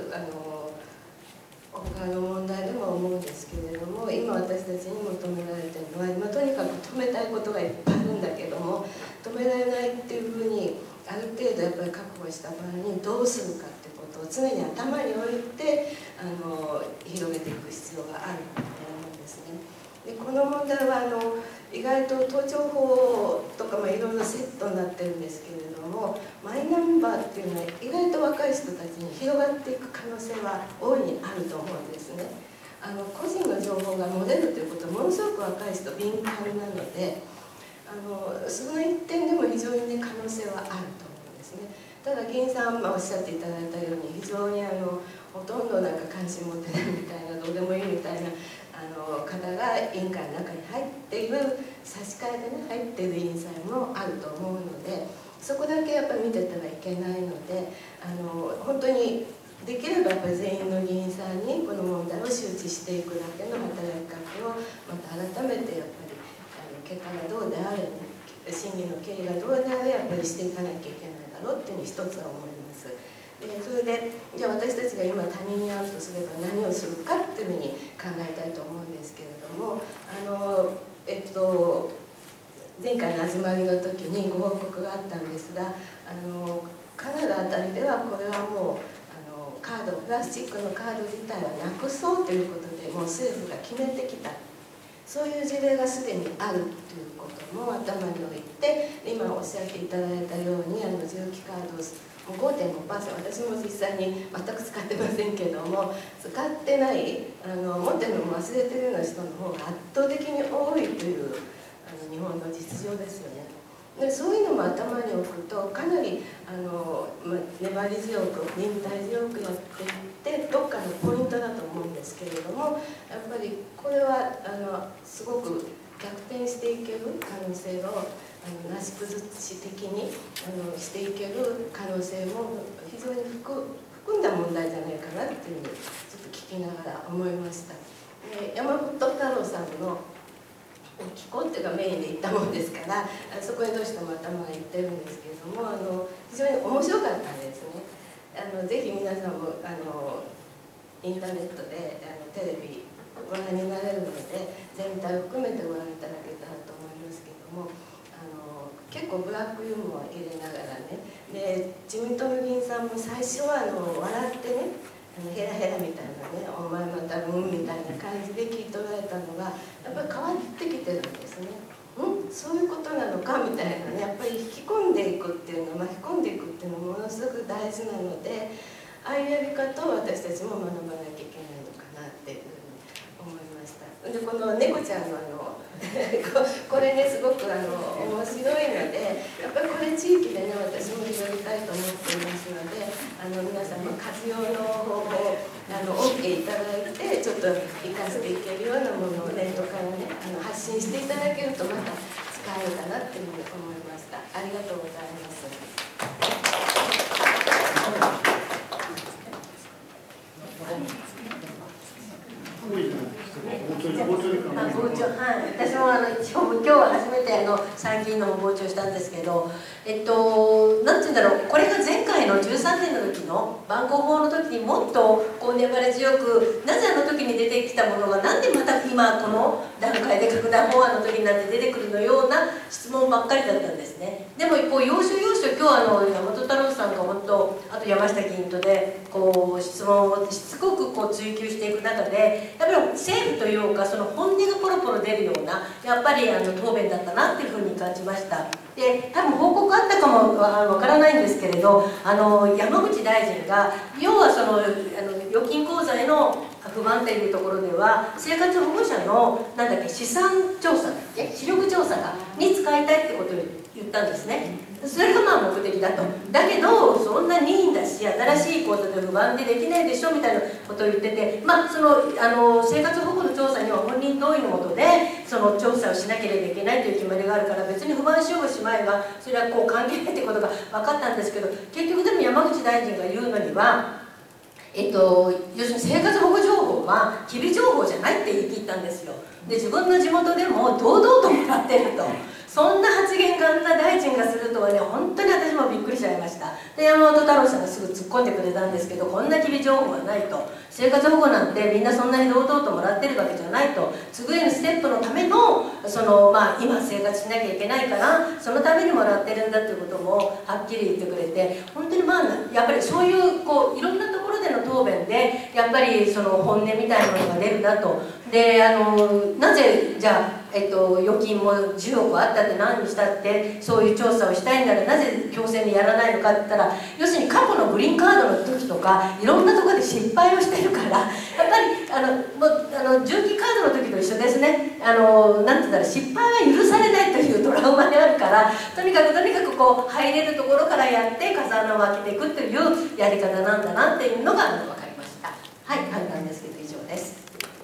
他の問題でも思うんですけれども、今私たちに求められているのは、とにかく止めたいことがいっぱいあるんだけども、止められないっていうふうにある程度やっぱり覚悟した場合にどうするかってことを常に頭に置いて広げていく必要があると思うんですね。でこの問題は意外と盗聴法とかいろいろセットになってるんですけれども、マイナンバーっていうのは意外と若い人たちに広がっていく可能性は大いにあると思うんですね。個人の情報が漏れるということはものすごく若い人敏感なので、その一点でも非常に可能性はあると思うんですね。ただ議員さんおっしゃっていただいたように、非常にほとんど関心持ってないみたいな、どうでもいいみたいな方が委員会の中に入っている、差し替えでね入っている委員さんもあると思うので、そこだけやっぱり見ててはいけないので、本当にできればやっぱり全員の議員さんにこの問題を周知していくだけの働きかけをまた改めてやっぱり結果がどうであれ、審議の経緯がどうであれやっぱりしていかなきゃいけないだろうっていうふうに一つは思います。それでじゃあ私たちが今他人に会うとすれば何をするかっていうふうに考えたいと思うんですけれども、前回の集まりの時にご報告があったんですが、カナダあたりではこれはもうカード、プラスチックのカード自体はなくそうということでもう政府が決めてきた、そういう事例がすでにあるということも頭に置いて、今おっしゃっていただいたように重機カード5.5%、私も実際に全く使ってませんけども、使ってない持ってるのも忘れてるような人の方が圧倒的に多いという日本の実情ですよね。でそういうのも頭に置くとかなり粘り強く忍耐強くやっていってどっかのポイントだと思うんですけれども、やっぱりこれはすごく逆転していける可能性をなし崩し的にしていける可能性も非常に含んだ問題じゃないかなっていうふうにちょっと聞きながら思いました。山本太郎さんの気候っていうかメインで行ったもんですから、そこへどうしても頭がいってるんですけれども、非常に面白かったんですね。ぜひ皆さんもインターネットでテレビご覧になれるので、全体を含めてご覧いただけたらと思いますけれども、結構ブラックユーモア入れながらね、で自民党の議員さんも最初は笑ってね、ヘラヘラみたいなね、お前またみたいな感じで聞いておられたのがやっぱり変わってきてるんですね。そういうことなのかみたいなね、やっぱり引き込んでいくっていうの、巻き込んでいくっていうのものすごく大事なので、ああいうやり方を私たちも学ばなきゃいけないのかなっていうふうに思いました。でこの猫ちゃんのこれねすごく面白いので、やっぱりこれ地域でね私も広げたいと思っていますので、皆さんも活用の方法をOK いただいて、ちょっと生かしていけるようなものをネットからね発信していただけるとまた使えるかなっていうふうに思いました。ありがとうございます。 傍聴、はい、私も一応今日は初めて参議院の傍聴したんですけど、なんていうんだろう、これが前回の13年の時の番号法の時にもっとこう粘り強く、なぜあの時に出てきたものがなんでまた今この段階会で拡大法案の時になって出てくるのような質問ばっかりだったんですね。でも一方要所要所、今日山本太郎さんが本当、あと山下議員とで質問をしつこく追求していく中で、やっぱり政府というかその本音がポロポロ出るようなやっぱり答弁だったなっていうふうに感じました。で多分報告あったかもわからないんですけれど、山口大臣が要は預金口座への不満というところでは、生活保護者の資産調査だっけ、視力調査に使いたいってことを言ったんですね。それが目的だと。だけどそんな任意だし新しい口座で不満でできないでしょみたいなことを言ってて、生活保護の調査には本人同意のもとでその調査をしなければいけないという決まりがあるから、別に不満しようがしまいがそれは関係ないってことが分かったんですけど、結局でも山口大臣が言うのには、要するに生活保護情報は機微情報じゃないって言い切ったんですよ。で自分の地元でも堂々ともらってると。そんな発言があんな大臣がするとはね、本当に私もびっくりしちゃいました。で山本太郎さんがすぐ突っ込んでくれたんですけど、こんな機微情報はないと、生活保護なんてみんなそんなに堂々ともらってるわけじゃないと、次へのステップのための今生活しなきゃいけないからそのためにもらってるんだということもはっきり言ってくれて、本当にやっぱりそういういろんなところでの答弁でやっぱりその本音みたいなものが出るなと。でなぜじゃあ預金も10億あったって何にしたってそういう調査をしたいならなぜ強制にやらないのかって言ったら、要するに過去のグリーンカードの時とかいろんなところで失敗をしてるから、やっぱり重機カードの時と一緒ですね。なんて言ったら失敗は許されないというトラウマがあるから、とにかく入れるところからやって風穴を開けていくというやり方なんだなっていうのが分かりました。はい、簡単ですけど以上です。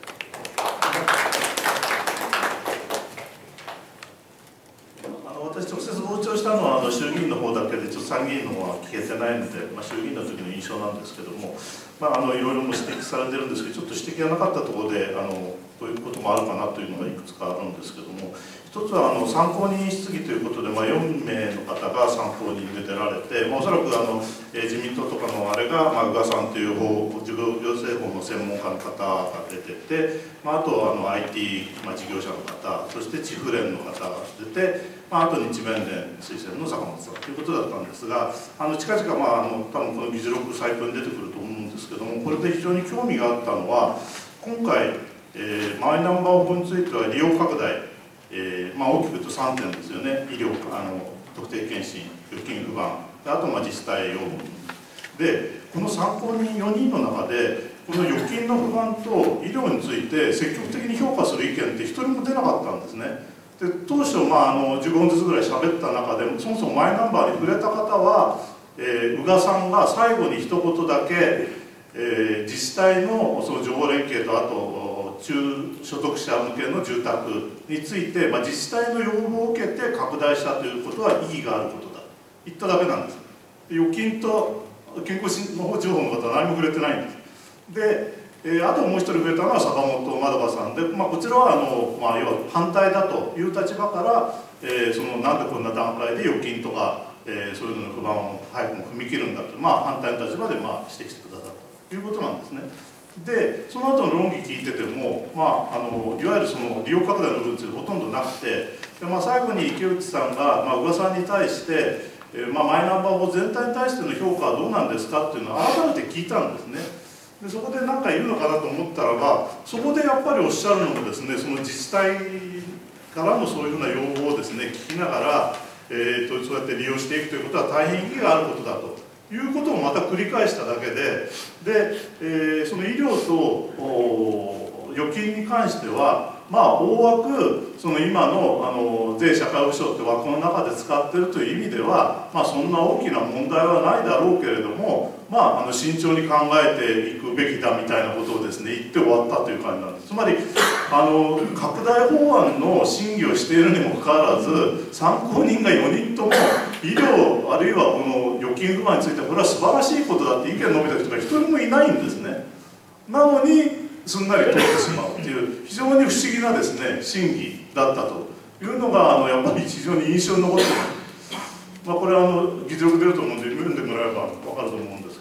私直接傍聴したのは衆議院の方だけで参議院の方は聞けてないので、衆議院の時の印象なんですけども、いろいろも指摘されてるんですけど、ちょっと指摘がなかったところでこういうこともあるかなというのがいくつかあるんですけども、一つは参考人質疑ということで、4名の方が参考人で出られて、おそらく自民党とかのあれが宇賀さんという授業行政法の専門家の方が出てて、あとIT 事業者の方、そして地府連の方が出て、あと日弁連推薦の坂本さんということだったんですが、近々多分この議事録サイトに出てくると思うんですけども、これで非常に興味があったのは、今回、マイナンバー法については利用拡大、大きく言うと3点ですよね。医療、特定健診、預金不安、あと自治体要務で、この参考人4人の中でこの預金の不安と医療について積極的に評価する意見って一人も出なかったんですね。で当初15分ずつぐらい喋った中でそもそもマイナンバーに触れた方は、宇賀さんが最後に一言だけ、自治体のその情報連携とあと中所得者向けの住宅について、自治体の要望を受けて拡大したということは意義があることだと言っただけなんです。預金と健康の情報の方は何も触れてないんです。であともう一人増えたのは坂本まどかさんで、こちらは要は反対だという立場から、なんでこんな段階で預金とか、そういうのの不安を早くも踏み切るんだと、反対の立場で指摘してくださったということなんですね。でその後の論議聞いてても、いわゆるその利用拡大の部分についてほとんどなくて、で最後に池内さんが、宇賀さんに対して、マイナンバー法全体に対しての評価はどうなんですかっていうのを改めて聞いたんですね。でそこで何かいるのかなと思ったらば、そこでやっぱりおっしゃるのもですね、その自治体からもそういうふうな要望をですね聞きながら、そうやって利用していくということは大変意義があることだということをまた繰り返しただけで、その医療と預金に関しては大枠その今の税社会保障って枠の中で使っているという意味では、そんな大きな問題はないだろうけれども、慎重に考えていくべきだみたいなことをですね言って終わったという感じなんです。つまり拡大法案の審議をしているにもかかわらず、参考人が4人とも医療あるいはこの預金不安についてこれは素晴らしいことだって意見を述べた人が一人もいないんですね。なのにすんなり通ってしまうっていう非常に不思議なですね審議だったというのがやっぱり非常に印象に残っています。これは議事録出ると思うんで読んでもらえば分かると思うんですけども、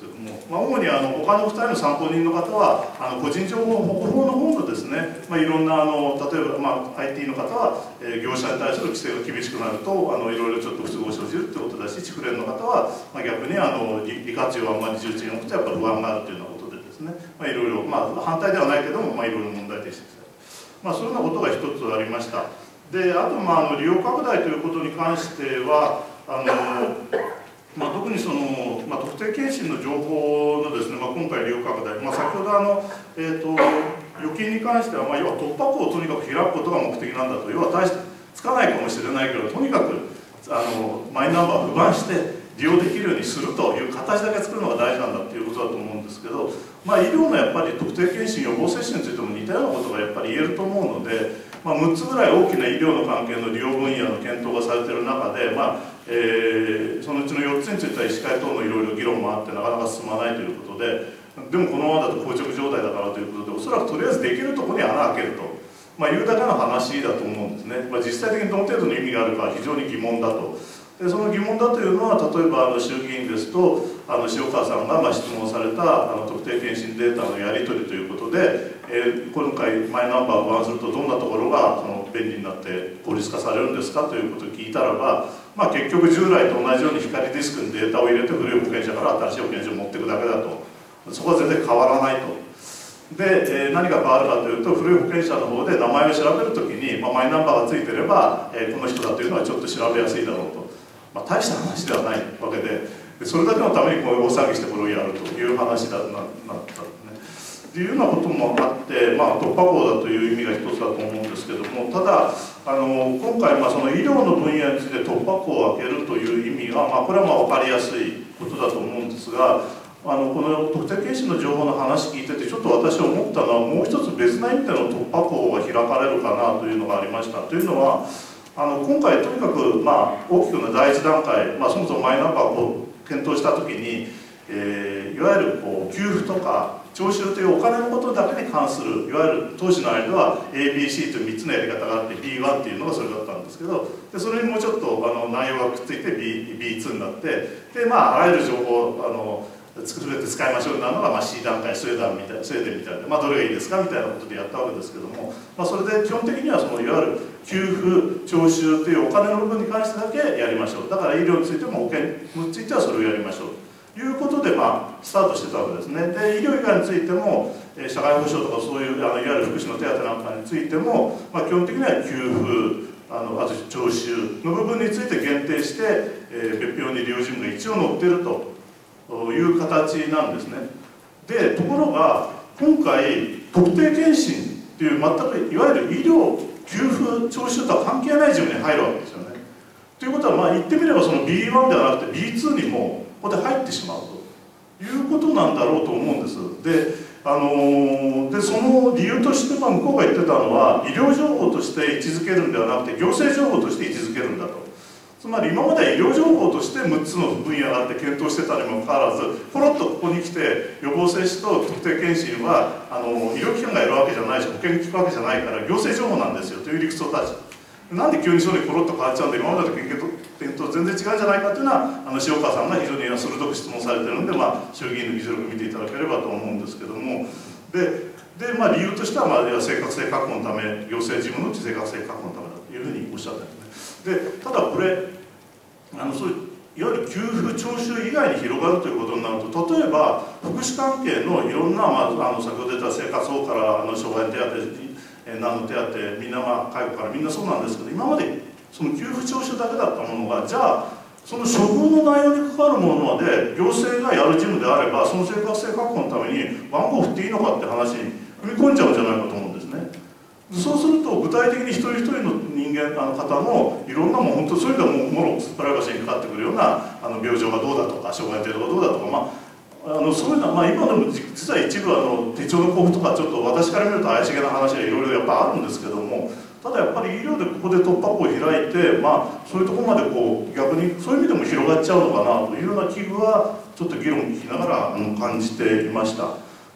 主に他の2人の参考人の方は個人情報保護法の本部ですね、いろんな例えば、IT の方は、業者に対する規制が厳しくなるといろいろちょっと不都合を生じるってことだし、蓄連の方は、逆に利活用をあんまり重視に置くとやっぱり不安があるというようなことでですね、いろいろ、反対ではないけども、いろいろ問題提起してきた、そういうようなことが一つありました。であと、利用拡大ということに関しては特に特定健診の情報のですね、今回利用拡大、先ほど預金に関しては、要は突破口をとにかく開くことが目的なんだと、要は大してつかないかもしれないけど、とにかくマイナンバーを不安して利用できるようにするという形だけ作るのが大事なんだということだと思うんですけど、医療のやっぱり特定健診予防接種についても似たようなことがやっぱり言えると思うので、6つぐらい大きな医療の関係の利用分野の検討がされている中で、そのうちの4つについては医師会等のいろいろ議論もあってなかなか進まないということで、でもこのままだと硬直状態だからということで、おそらくとりあえずできるところに穴を開けると、いうだけの話だと思うんですね。実際的にどの程度の意味があるかは非常に疑問だと。でその疑問だというのは、例えば衆議院ですと塩川さんが質問された特定健診データのやり取りということで、今回マイナンバーを不安するとどんなところが便利になって効率化されるんですかということを聞いたらば、結局従来と同じように光ディスクにデータを入れて古い保険者から新しい保険証を持っていくだけだと、そこは全然変わらないと。で、何が変わるかというと、古い保険者の方で名前を調べるときに、マイナンバーがついてれば、この人だというのはちょっと調べやすいだろうと、大した話ではないわけで、それだけのためにこういう大騒ぎしてこれをやるという話だなったんですね。というようなこともあって、突破口だという意味が一つだと思うんですけども、ただ今回その医療の分野について突破口を開けるという意味が、これは分かりやすいことだと思うんですが、この特定健診の情報の話聞いててちょっと私思ったのは、もう一つ別な意味での突破口が開かれるかなというのがありました。というのは今回とにかく大きくな第一段階、そもそもマイナンバーを検討した時に、いわゆる給付とか徴収というお金のことだけに関する、いわゆる当時の間は ABC という3つのやり方があって B1 っていうのがそれだったんですけど、でそれにもうちょっと内容がくっついて B2 になって、であらゆる情報を作れて使いましょうなのがC 段階、スウェーデンみたいな、どれがいいですかみたいなことでやったわけですけども、それで基本的にはいわゆる給付、徴収というお金の部分に関してだけやりましょう、だから医療についても保険についてはそれをやりましょうということで、スタートしてたわけですね。で医療以外についても社会保障とかそういういわゆる福祉の手当なんかについても、基本的には給付あと徴収の部分について限定して、別表に利用事務が一応載っているという形なんですね。でところが今回特定健診という全くいわゆる医療給付徴収とは関係ない事務に入るわけですよね。ということは言ってみればその B1 ではなくて B2 にもここで入ってしまうということなんだろうと思うんです。でその理由として向こうが言ってたのは、医療情報として位置づけるんではなくて行政情報として位置づけるんだと。つまり今までは医療情報として6つの分野があって検討してたにもかかわらず、ポロッとここに来て予防接種と特定健診は医療機関がやるわけじゃないし保険に聞くわけじゃないから行政情報なんですよという理屈を立ち、なんで急にそれにポロッと変わっちゃうんで、今までの研究と全然違うんじゃないかというのは塩川さんが非常に鋭く質問されているので、衆議院の議事録を見ていただければと思うんですけども、理由としては、正確性確保のため、行政事務の正確性確保のためだというふうにおっしゃってるんですね。でただこれそういういわゆる給付徴収以外に広がるということになると、例えば福祉関係のいろんな、先ほど言った生活保護から障害手当、何の手当、みんな介護からみんなそうなんですけど、今までその給付徴収だけだったものが、じゃあその処遇の内容に関わるものまで行政がやる事務であれば、その正確性確保のために番号を振っていいのかって話に踏み込んじゃうんじゃないかと思うんですね。そうすると具体的に一人一人の人間方のいろんなもん、本当それでももろプライバシーにかかってくるような病状がどうだとか障害程度がどうだとか、そういうのは、今でも実は一部手帳の交付とかちょっと私から見ると怪しげな話がいろいろやっぱあるんですけども、ただやっぱり医療でここで突破口を開いて、そういうところまで逆にそういう意味でも広がっちゃうのかなというような危惧はちょっと議論を聞きながら感じていました。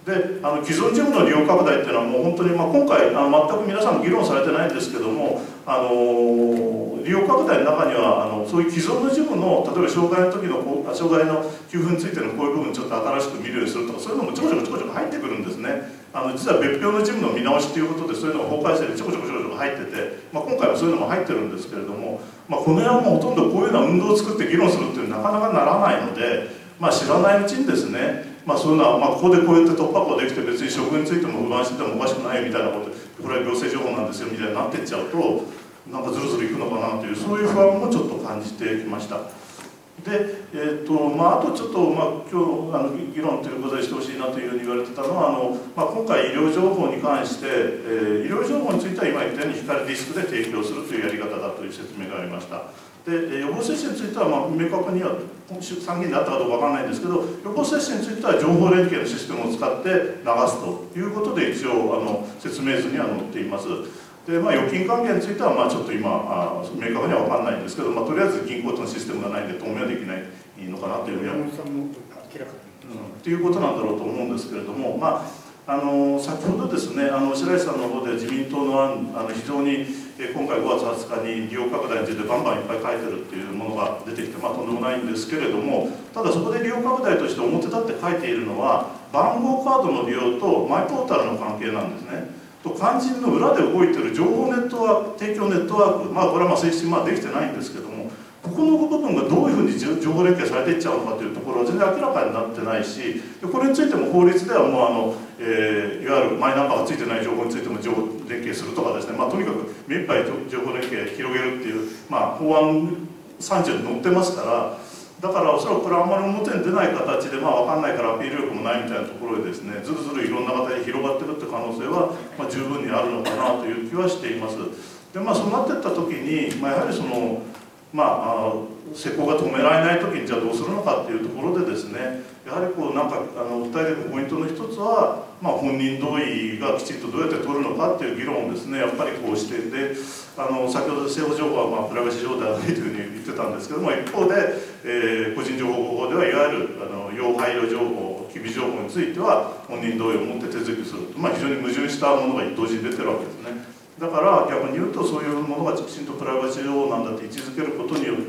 で既存事務の利用拡大っていうのはもう本当に、今回全く皆さん議論されてないんですけども、利用拡大の中にはそういう既存の事務の例えば障害の時の障害の給付についてのこういう部分ちょっと新しく見るようにするとか、そういうのもちょこちょこ入ってくるんですね。実は別表の事務の見直しということでそういうのが法改正でちょこちょこ入ってて、今回もそういうのも入ってるんですけれども、この辺はもうほとんどこういうような運動を作って議論するっていうのはなかなかならないので、知らないうちにですね、そういうのは、ここでこうやって突破口ができて別に処遇についても不安しててもおかしくないみたいなこと、これは行政情報なんですよみたいになっていっちゃうと、なんかずるずるいくのかなという、そういう不安もちょっと感じてきました。で、あとちょっと、今日議論ということでしてほしいなというふうに言われてたのは、今回医療情報に関して、医療情報については今言ったように光ディスクで提供するというやり方だという説明がありました。で、予防接種については、明確には参議院であったかどうかわからないんですけど、予防接種については情報連携のシステムを使って流すということで一応説明図には載っています。で、預金還元についてはちょっと今明確には分からないんですけど、とりあえず銀行とのシステムがないんで透明はできないのかなというふうにはということなんだろうと思うんですけれども、先ほどですね、白石さんの方で自民党の案、非常に今回5月20日に利用拡大についてバンバンいっぱい書いてるっていうものが出てきて、とんでもないんですけれども、ただそこで利用拡大として表立って書いているのは、番号カードの利用とマイポータルの関係なんですね。と肝心の裏で動いている情報ネットワーク、提供ネットワーク、これは正式にできてないんですけども、ここの部分がどういうふうに情報連携されていっちゃうのかというところは全然明らかになってないし、これについても法律ではもういわゆるマイナンバーがついてない情報についても情報連携するとかですね、とにかく目いっぱい情報連携広げるっていう、法案30に載ってますから、だからおそらくこれはあんまり表に出ない形で分かんないからアピール力もないみたいなところでですね、ずるずるいろんな形で広がってるって可能性は十分にあるのかなという気はしています。で、そうなっていった時に、やはりその施工が止められない時にじゃあどうするのかっていうところでですね、やはり訴えていくポイントの一つは、本人同意がきちんとどうやって取るのかっていう議論をですね、やっぱりこうしてで、先ほど政府情報はプライバシー情報ではないというふうに言ってたんですけども、一方で、個人情報法ではいわゆる要配慮情報、機微情報については本人同意を持って手続きすると、非常に矛盾したものが同時に出てるわけですね。だから逆に言うとそういうものがきちんとプライバシー情報なんだって位置づけることによって、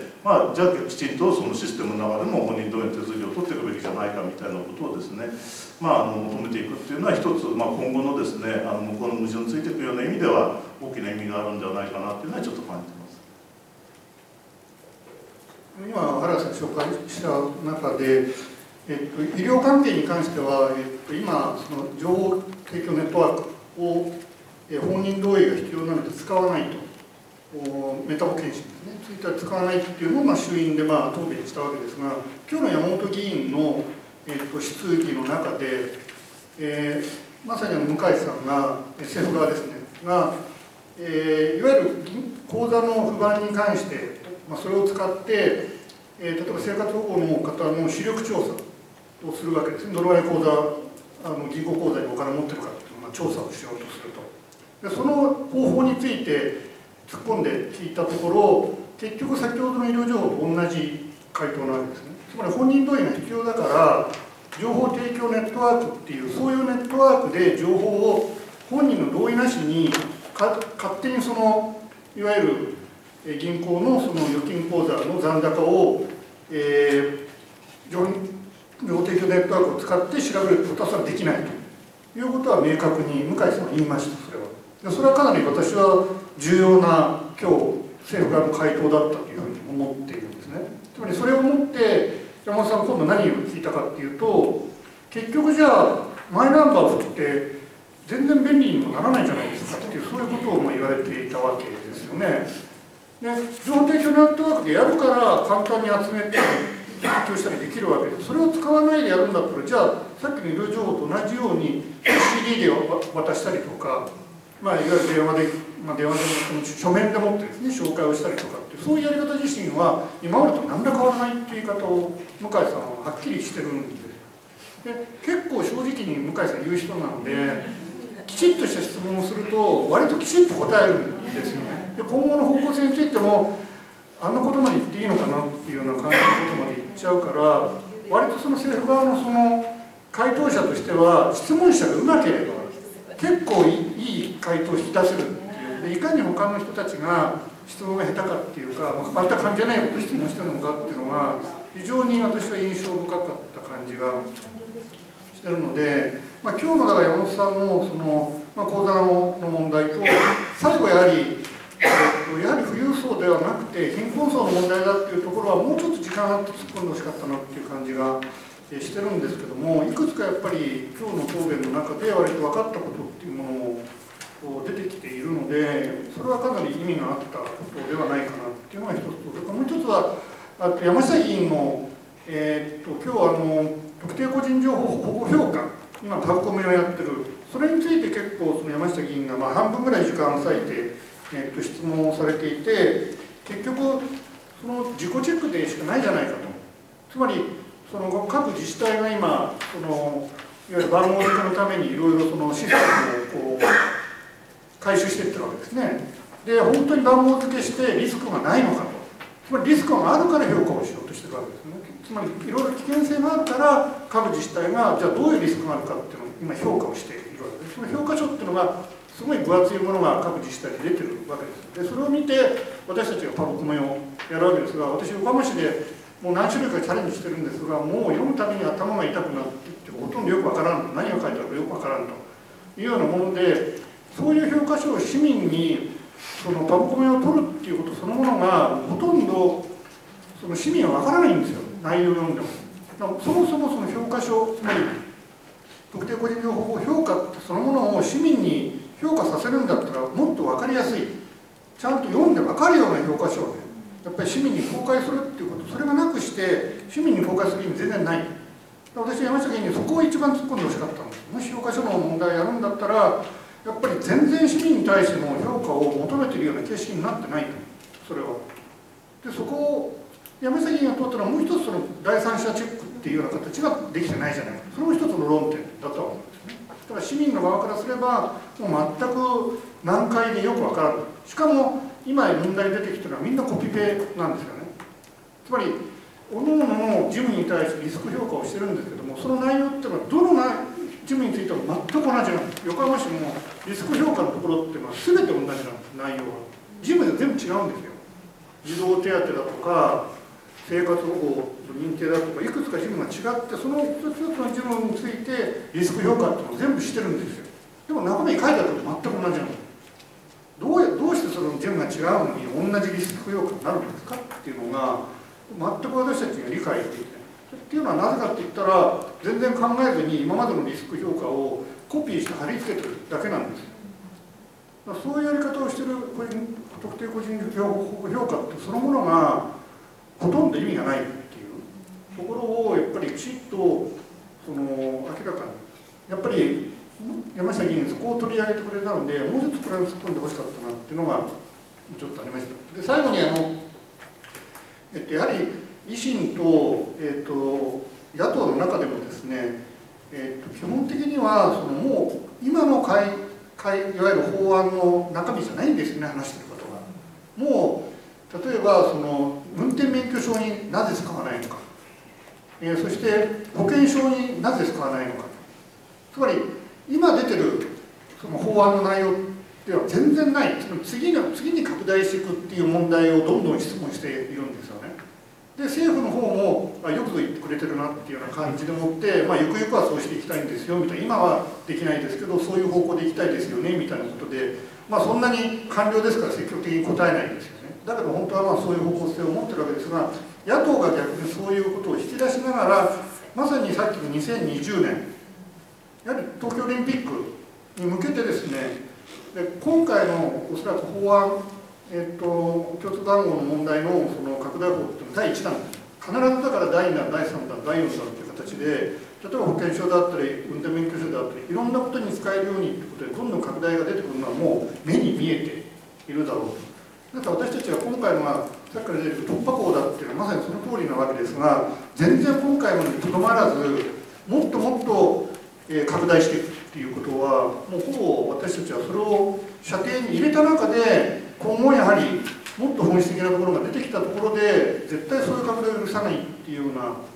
じゃあきちんとそのシステムの中でも本人同意の手続きを取っていくべきじゃないかみたいなことをですね、求めていくっていうのは一つ、今後のですね向こうの矛盾についていくような意味では大きな意味があるんではないかなっていうのはちょっと感じてます。 今原田さん紹介した中で、医療関係に関しては、今その情報提供ネットワークを本人同意が必要なので使わないと、メタボ検診ですね、ついては使わないっていうのを衆院で答弁したわけですが、今日の山本議員の、質疑の中で、まさに向井さんが、政府側ですね、が、いわゆる口座の不安に関して、それを使って、例えば生活保護の方の視力調査をするわけですね、どれぐらい口座、銀行口座にお金を持ってるかっていうのを調査をしようとすると。でその方法について突っ込んで聞いたところ、結局先ほどの医療情報と同じ回答なわけですね。つまり本人同意が必要だから情報提供ネットワークっていうそういうネットワークで情報を本人の同意なしに勝手にそのいわゆる銀行のその預金口座の残高を、情報提供ネットワークを使って調べることはそれはできないということは明確に向井さんは言いました。それはかなり私は重要な今日政府側の回答だったというふうに思っているんですね。つまりそれをもって山本さんは今度何を聞いたかっていうと、結局じゃあマイナンバーを振って全然便利にもならないじゃないですかっていう、そういうことを言われていたわけですよね。で情報提供ネットワークでやるから簡単に集めて提供したりできるわけです。それを使わないでやるんだったら、じゃあさっきの医療情報と同じように CD で渡したりとか、いわゆる電話で書面でもってですね紹介をしたりとかっていう、そういうやり方自身は今までと何ら変わらないっていう言い方を向井さんははっきりしてるんです。で結構正直に向井さん言う人なので、きちっとした質問をすると割ときちっと答えるんですよね。で今後の方向性についてもあんなことまで言っていいのかなっていうような感じのことまで言っちゃうから、割とその政府側のその回答者としては質問者がうまければ結構いい回答を引き出せるっていうで、いかに他の人たちが質問が下手かっていうか、全く関係ないことを質問してるのかっていうのが非常に私は印象深かった感じがしてるので、今日のだから山本さんのその、講座の問題と最後やはり富裕層ではなくて貧困層の問題だっていうところはもうちょっと時間があって突っ込んでほしかったなっていう感じがしてるんですけども、いくつかやっぱり今日の答弁の中で割と分かったことっていうものも出てきているので、それはかなり意味があったことではないかなっていうのが一つと、それからもう一つは山下議員の、今日特定個人情報保護評価、今パブコメをやってる、それについて結構その山下議員が半分ぐらい時間を割いて、質問をされていて、結局その自己チェックでしかないじゃないかと。つまりその各自治体が今そのいわゆる番号付けのためにいろいろそのシステムをこう回収していってるわけですね。で本当に番号付けしてリスクがないのかと、つまりリスクがあるから評価をしようとしてるわけですね。つまりいろいろ危険性があるから各自治体がじゃあどういうリスクがあるかっていうのを今評価をしているわけです。その評価書っていうのがすごい分厚いものが各自治体で出てるわけです。でそれを見て私たちがパブコメをやるわけですが、私横浜市でもう何種類かチャレンジしてるんですが、もう読むたびに頭が痛くなっていってほとんどよくわからんと、何が書いてあるかよくわからんというようなもので、そういう評価書を市民にそのパブコメを取るっていうことそのものがほとんどその市民はわからないんですよ、内容を読んでも。そもそもその評価書、つまり特定個人情報評価ってそのものを市民に評価させるんだったらもっと分かりやすい、ちゃんと読んで分かるような評価書をね、やっぱり市民に公開するっていうこと、それがなくして市民に公開する意味全然ない。私は山下議員にそこを一番突っ込んでほしかったんです。もし評価書の問題をやるんだったらやっぱり全然市民に対しての評価を求めているような形式になってないと。それはで、そこを山下議員が通ったのはもう一つその第三者チェックっていうような形ができてないじゃないか、それも一つの論点だとは思うんですね。だから市民の側からすればもう全く難解でよくわからない。しかも今問題に出てきてるのはみんなコピペなんですよね。つまり各々の事務に対してリスク評価をしてるんですけども、その内容っていうのはどの事務についても全く同じなんです。横浜市もリスク評価のところっていうのは全て同じなんです。内容は事務で全部違うんですよ。児童手当だとか生活保護認定だとかいくつか事務が違って、その一つ一つの事務についてリスク評価っていうのを全部してるんですよ。でも中身に書いてあること全く同じなんです。どうしてその事務が違うのに同じリスク評価になるんですかっていうのが全く私たちが理解できない。っていうのはなぜかって言ったら全然考えずに今までのリスク評価をコピーして貼り付けてるだけなんです。そういうやり方をしている特定個人評価ってそのものがほとんど意味がないっていうところをやっぱりきちっと明らかにやっぱり山下議員そこを取り上げてくれたので、もう一つこれを突っ込んでほしかったなっていうのがちょっとありました。で最後にやはり維新と、野党の中でもですね、基本的にはもう今のいわゆる法案の中身じゃないんですよね、話してることが。もう例えば運転免許証になぜ使わないのか、そして保険証になぜ使わないのか、つまり今出てるその法案の内容では全然ない、次に拡大していくっていう問題をどんどん質問しているんですよね。で政府の方もよくぞ言ってくれてるなっていうような感じでもって、ゆくゆくはそうしていきたいんですよみたいな、今はできないですけどそういう方向でいきたいですよねみたいなことで、そんなに官僚ですから積極的に答えないんですよね。だけど本当はそういう方向性を持ってるわけですが、野党が逆にそういうことを引き出しながら、まさにさっきの2020年やはり東京オリンピックに向けてですね、今回のおそらく法案共通番号の問題のその拡大法っていうのは第1弾です。必ずだから第2弾、第3弾、第4弾という形で、例えば保険証であったり運転免許証であったりいろんなことに使えるようにということでどんどん拡大が出てくるのはもう目に見えているだろうと。だから私たちは今回のがさっきから出てくる突破口だっていうのはまさにその通りなわけですが、全然今回のにとどまらずもっともっと拡大していくっていうことはもうほぼ私たちはそれを射程に入れた中で、今後やはりもっと本質的なところが出てきたところで絶対そういう拡大を許さないっていうような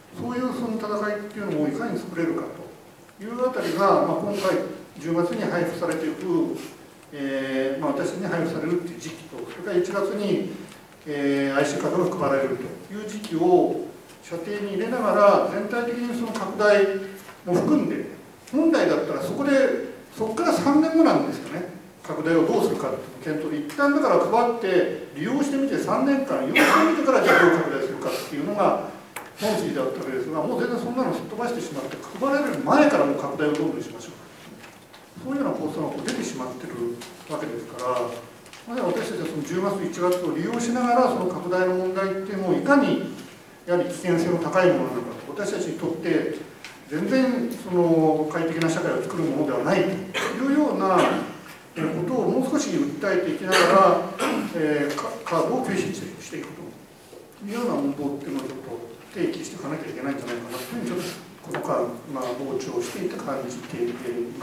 そういうその戦いっていうのをいかに作れるかというあたりが、今回10月に配布されていく、私に配布されるっていう時期と、それから1月に、IC カードが配られるという時期を射程に入れながら、全体的にその拡大も含んで、本来だったらそこから3年後なんですよね、拡大をどうするかっていう検討で、一旦だから配って利用してみて3年間用してみてからじゃあどう拡大するかっていうのが本筋だったわけですが、もう全然そんなのすっ飛ばしてしまって、配られる前からもう拡大をどんどんしましょう、そういうような構想が出てしまってるわけですから、私たちはその10月、1月を利用しながら、その拡大の問題っていうのをいかにやはり危険性の高いものなのかと、私たちにとって全然その快適な社会を作るものではないというようなことをもう少し訴えていきながら、カードを拒否していくというような運動っていうのをちょっと提起していかなきゃいけないんじゃないかなというふうにちょっとこの間、傍聴していて感じています。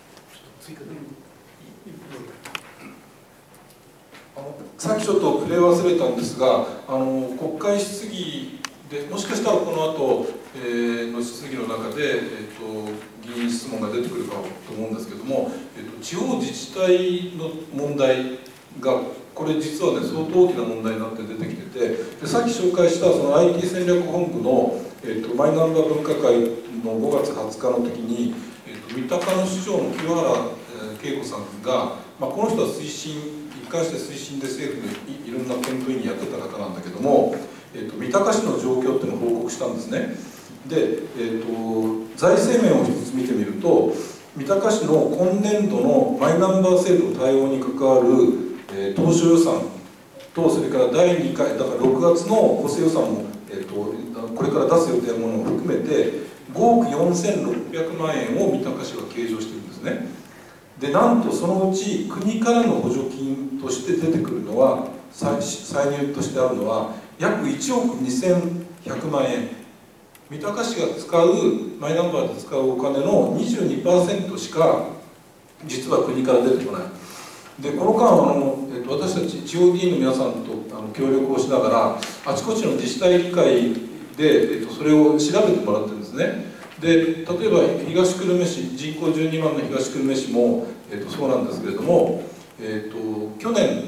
さっきちょっと触れ忘れたんですが、国会質疑でもしかしたらこの後、の質疑の中で、議員質問が出てくるかと思うんですけども、地方自治体の問題がこれ実はね相当大きな問題になって出てきてて、でさっき紹介したその IT 戦略本部の、マイナンバー分科会の5月20日の時に、三鷹の市長の清原恵子さんが、この人は一貫して推進で政府のいろんな検討委員やってた方なんだけども、三鷹市の状況っていうのを報告したんですね。で、財政面を一つ見てみると、三鷹市の今年度のマイナンバー制度対応に関わる、当初予算と、それから第2回だから6月の補正予算も、これから出す予定のものを含めて5億4600万円を三鷹市が計上してるんですね。でなんとそのうち国からの補助金として出てくるのは、歳入としてあるのは約1億2100万円。三鷹市が使うマイナンバーで使うお金の 22% しか実は国から出てこない。でこの間私たち地方議員の皆さんと協力をしながら、あちこちの自治体議会で、それを調べてもらってるんですね。で例えば東久留米市、人口12万の東久留米市も、そうなんですけれども、去年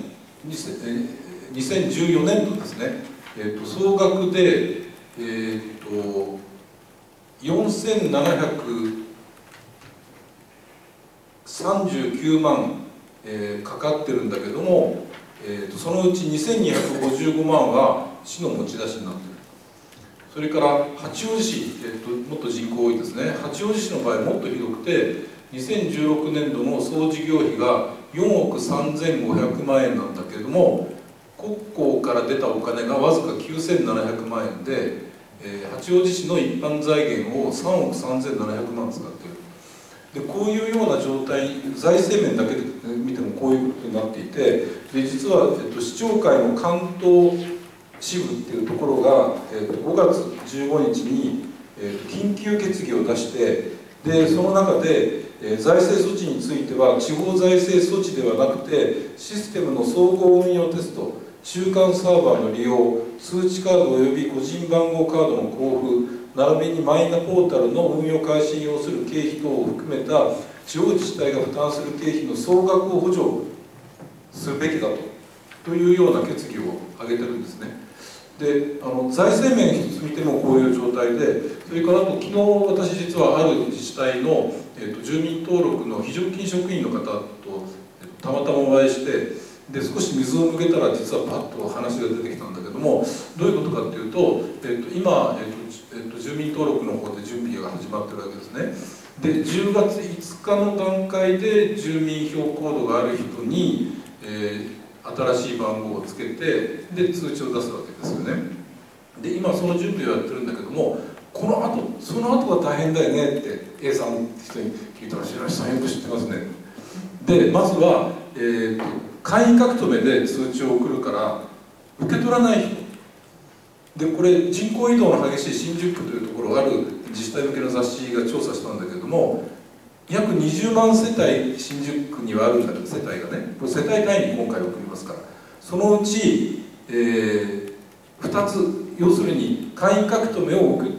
2014年度ですね、総額で、4739万、かかってるんだけども、そのうち2255万は市の持ち出しになっている。それから八王子市、もっと人口多いですね。八王子市の場合もっとひどくて、2016年度の総事業費が4億3500万円なんだけれども、国庫から出たお金がわずか9700万円で、八王子市の一般財源を3億3700万使っている。でこういうような状態、財政面だけで見てもこういうことになっていて、で実は、市長会の関東支部っていうところが、5月15日に、緊急決議を出して、でその中で、財政措置については地方財政措置ではなくて、システムの総合運用テスト、中間サーバーの利用、通知カードおよび個人番号カードの交付、並びにマイナポータルの運用開始に要する経費等を含めた地方自治体が負担する経費の総額を補助するべきだというような決議を挙げてるんですね。で財政面一つ見てもこういう状態で、それからあと昨日私実はある自治体の、住民登録の非常勤職員の方とたまたまお会いして、で少し水を向けたら実はパッと話が出てきたんだけども、どういうことかっていうと、今、住民登録の方で準備が始まってるわけですね。で10月5日の段階で住民票コードがある人に、新しい番号をつけてで通知を出すわけですよね。で今その準備をやってるんだけども、その後が大変だよねって A さんの人に聞いたら、白石さんよく知ってますね。でまずは、簡易書留で通知を送るから受け取らない人で、これ人口移動の激しい新宿区というところがある自治体向けの雑誌が調査したんだけども、約20万世帯新宿区にはあるんだけど、世帯がね、これ世帯単位に今回送りますから、そのうち、2つ、要するに簡易書留を送っ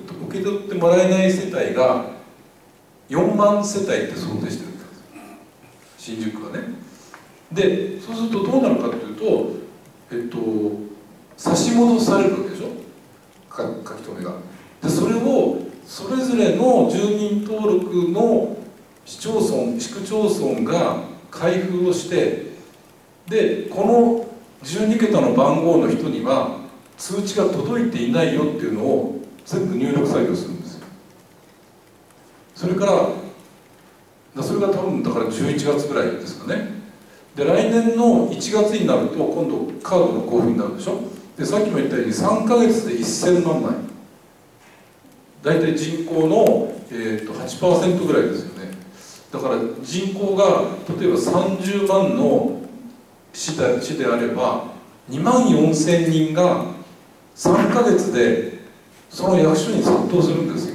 受け取ってもらえない世帯が4万世帯って想定してるんです、新宿区はね。でそうするとどうなるかというと、差し戻されるわけでしょ、書き留めが。でそれをそれぞれの住民登録の市区町村が開封をして、でこの12桁の番号の人には通知が届いていないよっていうのを全部入力作業するんですよ。それが多分だから11月ぐらいですかね。で来年の1月になると今度カードの交付になるでしょ。でさっきも言ったように3ヶ月で1000万枚、大体人口の、8% ぐらいですよね。だから人口が例えば30万の市であれば2万4000人が3ヶ月でその役所に殺到するんですよ、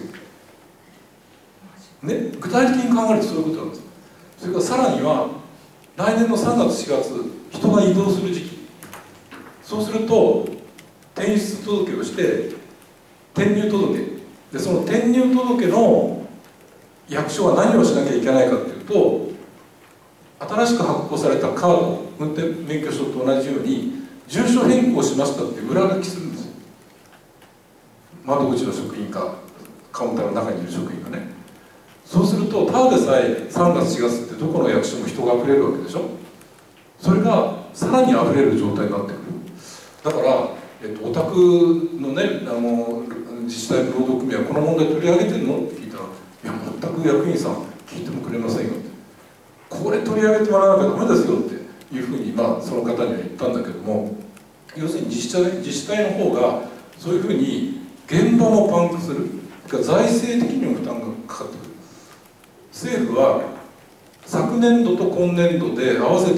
ね、具体的に考えるとそういうことなんです。それからさらには来年の3月4月人が移動する時期、そうすると転出届をして転入届で、その転入届の役所は何をしなきゃいけないかというと、新しく発行されたカード、運転免許証と同じように住所変更しましたって裏書きするんですよ。窓口の職員かカウンターの中にいる職員がね。そうするとただでさえ3月4月ってどこの役所も人があふれるわけでしょ。それがさらにあふれる状態になってくる。だから、お宅のね自治体の労働組合はこの問題取り上げてるのって聞いたら、いや全く役員さん聞いてもくれませんよって、これ取り上げてもらわなきゃダメですよっていうふうに、その方には言ったんだけども、要するに自治体の方がそういうふうに現場もパンクする、財政的にも負担がかかってくる。政府は昨年度と今年度で合わせて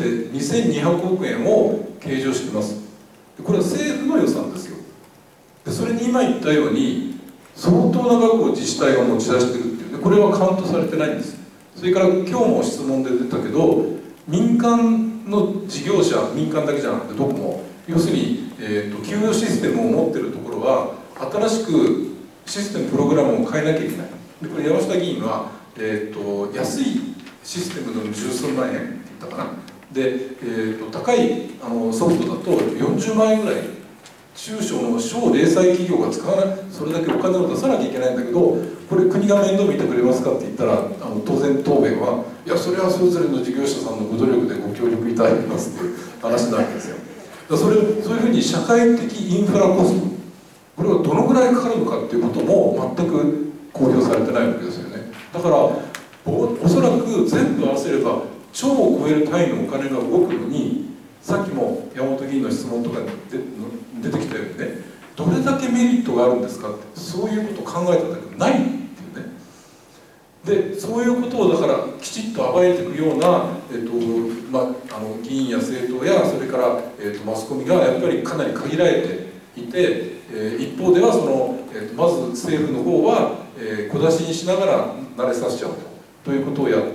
2200億円を計上しています。これは政府の予算ですよ。でそれに今言ったように相当な額を自治体が持ち出してるっていうね、これはカウントされてないんです。それから今日も質問で出たけど、民間の事業者、民間だけじゃなくてどこも、要するに、給与システムを持ってるところは新しくシステムプログラムを変えなきゃいけない。でこれ山下議員は、安いシステムの十数万円って言ったかな。で、高いソフトだと40万円ぐらい、中小の小零細企業が使わない、それだけお金を出さなきゃいけないんだけど、これ国が面倒見てくれますかって言ったら、当然答弁は、いやそれはそれぞれの事業者さんのご努力でご協力いただきますっていう話なわけですよ。だからそういうふうに社会的インフラコスト、これはどのぐらいかかるのかっていうことも全く公表されてないわけですよね。だからおそらく全部合わせれば超を超える単位のお金が動くのに、さっきも山本議員の質問とかで出てきたようにね、どれだけメリットがあるんですかって、そういうことを考えただけどないっていうね。でそういうことをだからきちっと暴いていくような、議員や政党やそれから、マスコミがやっぱりかなり限られていて、一方ではまず政府の方は、小出しにしながら慣れさせちゃうということをやって、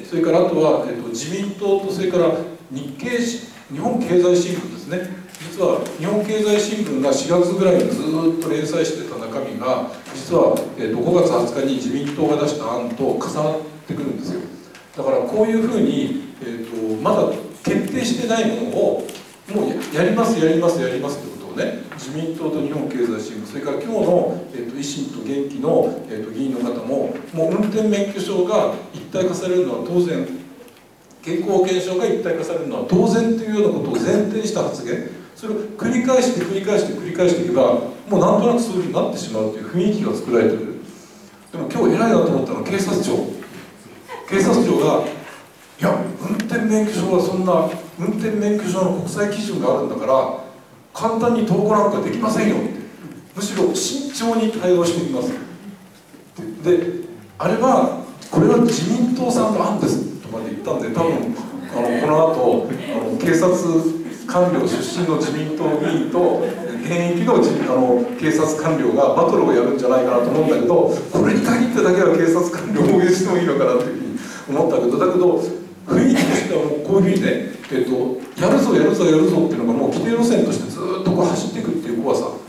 それからあとは、自民党とそれから日本経済新聞ですね。実は日本経済新聞が4月ぐらいにずっと連載してた中身が実は、5月20日に自民党が出した案と重なってくるんですよ。だからこういうふうに、まだ決定してないものをもうやりますやりますやりますってことをね、自民党と日本経済新聞、それから今日の、維新と元気の、議員の方も、もう運転免許証が一体化されるのは当然、健康保険証が一体化されるのは当然というようなことを前提にした発言、それを繰り返して繰り返して繰り返していけば、もうなんとなくそういうふうになってしまうという雰囲気が作られてくる。でも今日偉いなと思ったのは警察庁が、いや運転免許証はそんな運転免許証の国際基準があるんだから簡単に投稿なんかできませんよって、むしろ慎重に対応していきます。であれはこれは自民党さんの案ですとまで言ったんで、多分この後警察官僚出身の自民党議員と現役の警察官僚がバトルをやるんじゃないかなと思うんだけど、これに限ってだけは警察官僚を応援してもいいのかなというふうに思ったけど、だけど雰囲気としてはもうこういうふうにね、やるぞやるぞやるぞっていうのがもう規定路線としてずっとこう走っていくっていう怖さ、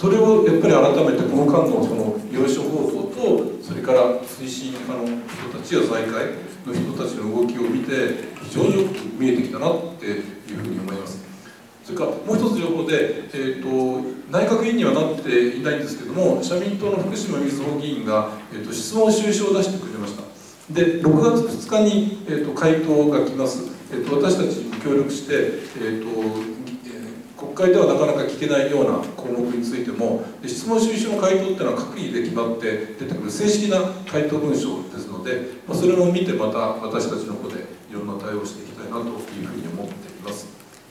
それをやっぱり改めてこの間のその要所報道と、それから推進派の人たちや財界の人たちの動きを見て非常によく見えてきたなっていうふうに思います。それからもう一つ情報で、内閣委員にはなっていないんですけども、社民党の福島みずほ議員が、質問収集を出してくれました。で、6月2日に、回答が来ます。私たちに協力して、国会ではなかなか聞けないような項目についても、質問収集の回答っていうのは閣議で決まって出てくる正式な回答文書ですので、それを見てまた私たちの方でいろんな対応をしていきたいなというふうに思っています。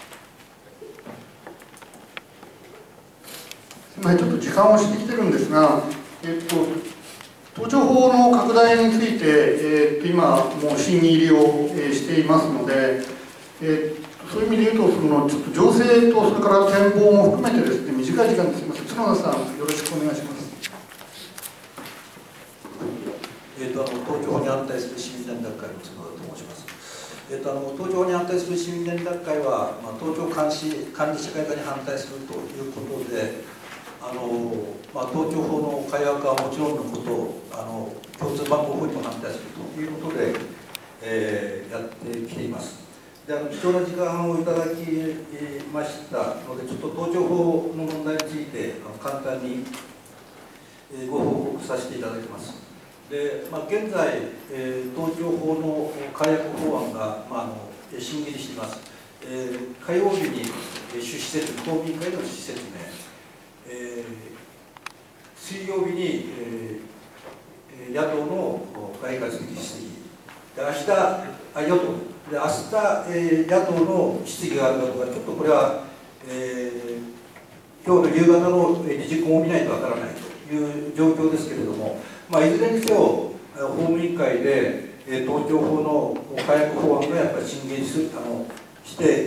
ちょっと時間をしてきてるんですが、盗聴法の拡大について、今もう審議入りを、していますので、そういう意味で言うと、ちょっと情勢とそれから展望も含めてですね、短い時間ですみません、角田さん、よろしくお願いします。 盗聴法に反対する市民連絡会の角田と申します。盗聴法に反対する市民連絡会は、盗聴管理社会化に反対するということで、盗聴法の改悪はもちろんのこと、共通番号法にも反対するということで、やってきています。で、貴重な時間をいただきましたので、ちょっと盗聴法の問題について簡単にご報告させていただきます。で、現在、盗聴法の改悪法案が、審議入りしています。火曜日に趣旨説明、公民会の趣旨説明、水曜日に、野党の改革的質疑、で明日野党の質疑があるかどうか、ちょっとこれは、今日の夕方の理事項を見ないとわからないという状況ですけれども、いずれにせよ、法務委員会で、盗聴法の改悪法案がやっぱり審議して、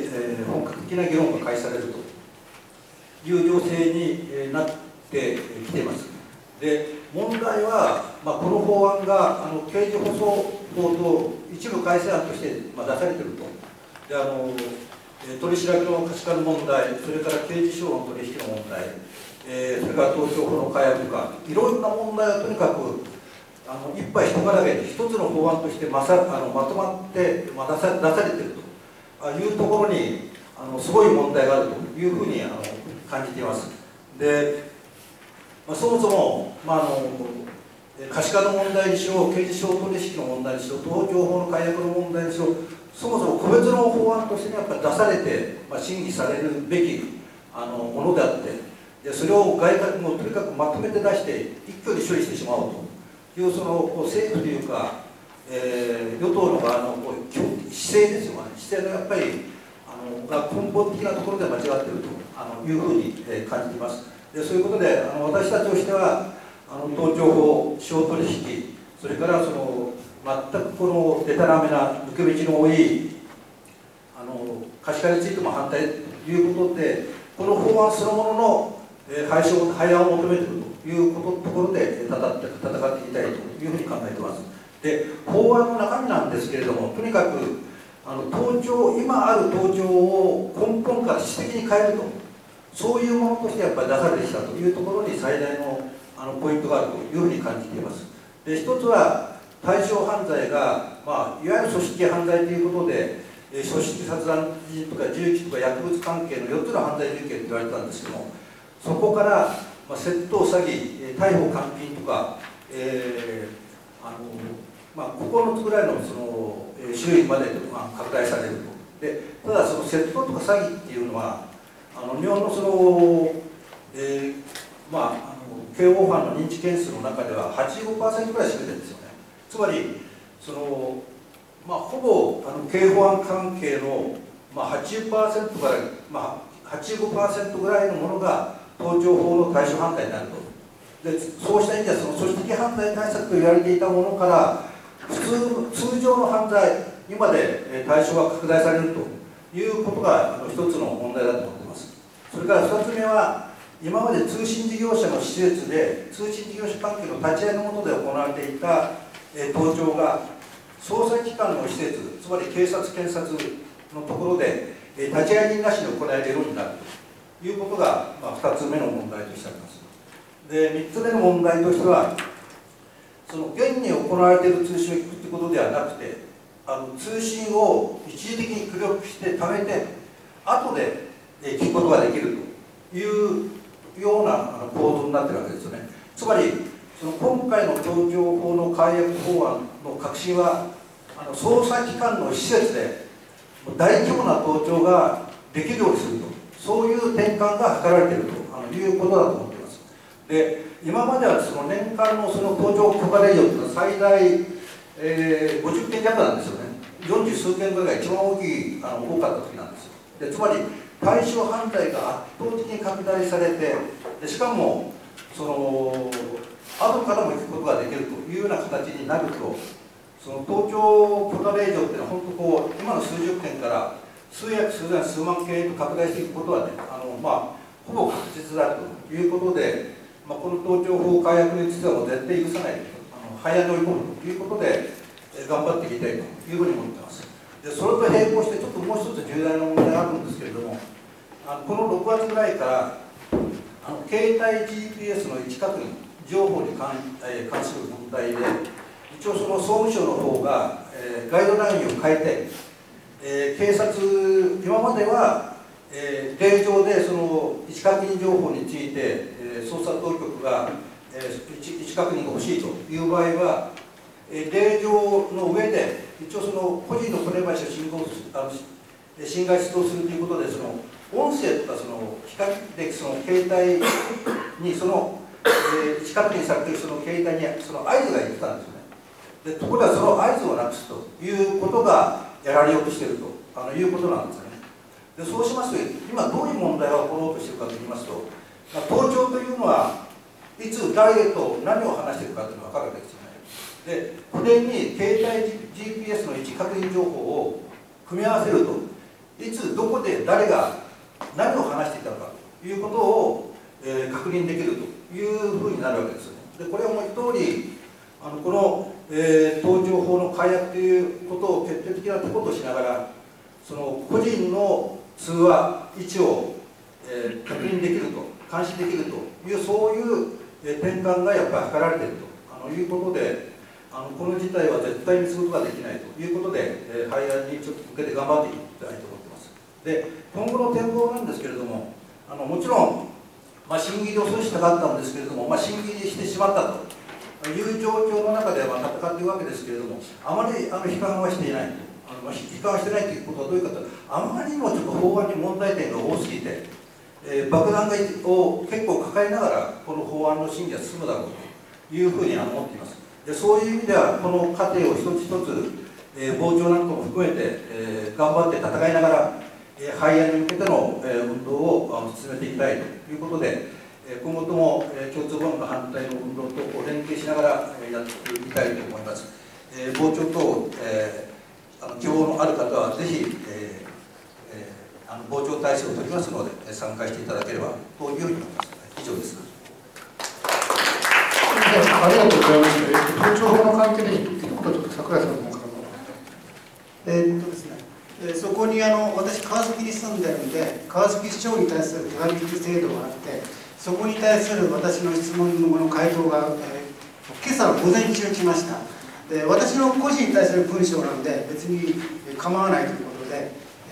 本格的な議論が開始されるという情勢になってきています。で、問題は、この法案が刑事補送法と一部改正案として出されていると。で、取り調べの可視化の問題、それから刑事証の取引の問題、それから盗聴法の改悪とか、いろんな問題がとにかくいっぱい人からげて一つの法案としてまとまって出されているというところにすごい問題があるというふうに感じています。で、そもそも、可視化の問題にしろ、刑事証取引の問題にしろ、盗聴法の改悪の問題にしろ、そもそも個別の法案として、やっぱり出されて、審議されるべきものであって、でそれを外角もとにかくまとめて出して、一挙に処理してしまおうという、その政府というか、与党の側の姿勢ですよね、姿勢のやっぱりが根本的なところで間違っているというふうに感じています。でそういうことで私たちとしては盗聴法、司法取引、それから全くこのデタラメな抜け道の多い可視化についても反対ということで、この法案そのものの廃案を求めているというところで戦っていきたいというふうに考えています。で、法案の中身なんですけれども、とにかく今ある盗聴を根本から質的に変えると、そういうものとしてやっぱり出されてきたというところに最大のポイントがあるというふうに感じています。で、一つは対象犯罪が、いわゆる組織犯罪ということで、組織殺人とか銃器とか薬物関係の4つの犯罪類型と言われてたんですけども、そこから、窃盗、詐欺、逮捕、監禁とか、9つぐらいの種類まで拡大されると。で、ただその窃盗とか詐欺っていうのは日本の刑法犯の認知件数の中では 85% ぐらい占めてるんですよね。つまりほぼ刑法犯関係の80% から、85% ぐらいのものが盗聴法の対象犯罪になると。で、そうした意味ではその組織的犯罪対策と言われていたものから通常の犯罪にまで対象が拡大されるということが一つの問題だと思っています。それから2つ目は、今まで通信事業者の施設で通信事業者関係の立ち会いの下で行われていた盗聴が捜査機関の施設、つまり警察、検察のところで立ち会い人なしに行えるようになるということが、2つ目の問題としてあります。で、3つ目の問題としては、その現に行われている通信を聞くということではなくて、通信を一時的に記録して貯めて、後で聞くことができるというような構造になっているわけですよね。つまり、その今回の盗聴法の改悪法案の核心は、捜査機関の施設で大規模な盗聴ができるようにすると、そういう転換が図られているということだと思っています。で、今まではその年間のその盗聴許可令状というのは最大、50件弱なんですよね。40数件ぐらいが一番多かった時なんですよ。で、つまり対象犯罪が圧倒的に拡大されて、でしかもその後からも聞くことができるというような形になると、その盗聴許可令状っていうのは本当こう今の数十件から数百数千数万件へと拡大していくことはね、ほぼ確実だということで、この盗聴法改悪についてはもう絶対許さないと、早めに追い込むということで、頑張っていきたいというふうに思っています。で、それと並行してちょっともう一つ重大な問題があるんですけれども、この6月ぐらいから携帯 GPS の位置確認情報に関する問題で、一応その総務省の方が、ガイドラインを変えて、警察、今までは、令状でその位置確認情報について、捜査当局が、位置確認が欲しいという場合は、令状の上で、一応その個人のプライバシーを侵害出動するということで、その音声とかその比較的その携帯にその、位置確認されているその携帯にその合図がいってたんですよね。で、ところがその合図をなくすということがやられようとしているということなんですよね。で、そうしますと、今どういう問題が起ころうとしているかといいますと、盗聴というのはいつ誰と何を話しているかというのが分かるわけですよね。で、これに携帯 GPS の位置確認情報を組み合わせると、いつどこで誰が何を話していたのかということを、確認できるというふうになるわけですよね。で、これはもう一通りこの、盗聴法の改悪ということを決定的なところとしながら、その個人の通話位置を、確認できると、監視できるという、そういう転換がやっぱり図られているということで、この事態は絶対にすることができないということで、廃案にちょっと向けて頑張っていきたいと思っています。で、今後の展望なんですけれども、もちろん、審議入りを阻止したかったんですけれども、審議入りしてしまったという状況の中で戦っているわけですけれども、あまり悲観はしていないと。悲観はしてないということはどういうかというと、あまりにもちょっと法案に問題点が多すぎて、爆弾を結構抱えながら、この法案の審議は進むだろうというふうに思っています。で、そういう意味では、この過程を一つ一つ、傍聴なんかも含めて、頑張って戦いながら、廃案に向けての運動を進めていきたいということで、今後とも共通本の反対の運動と連携しながらやっていきたいと思います。傍聴等、希望のある方はぜひ、傍聴体制を取りますので参加していただければというふうに思います。以上です。 ありがとうございます。盗聴法の関係で一言ちょっと櫻井さんの方からですね。そこに私川崎に住んでるんで、川崎市長に対する手紙制度があって、そこに対する私の質問の回答が、今朝午前中来ました。で、私の個人に対する文章なので別に構わないということで、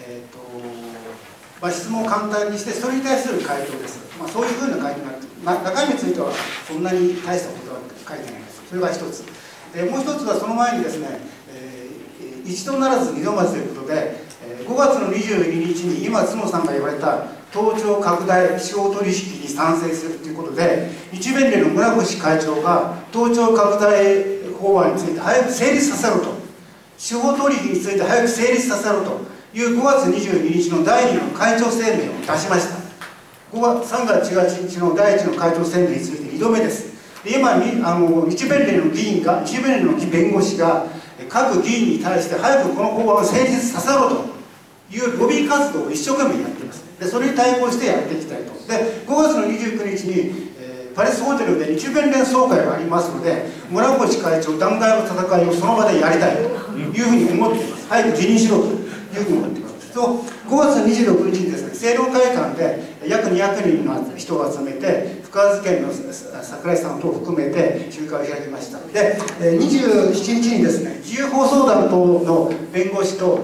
質問を簡単にしてそれに対する回答です。そういうふうな回答になって、中身についてはそんなに大したことは書いてないです。それが一つ。で、もう一つはその前にですね、一度ならず二度まずということで、5月の22日に今角さんが言われた盗聴拡大司法取引に賛成するということで、日弁連の村越会長が盗聴拡大法案について早く成立させろと、司法取引について早く成立させろという5月22日の第2の会長声明を出しました。3月18日の第1の会長声明について2度目です。で、今日弁連の議員が、日弁連の弁護士が各議員に対して早くこの法案を成立させろというロビー活動を一生懸命やっています。で、それに対抗してやっていきたいと。で、5月の29日に、パレスホテルで日弁連総会がありますので、村越会長弾劾の戦いをその場でやりたいというふうに思っています。早く辞任しろというふうに思っています。と5月26日にですね、 ね、正論会館で約200人の人を集めて、福和津県の櫻井さん等を含めて集会を開きました。で、27日にですね、自由放送団等の弁護士と、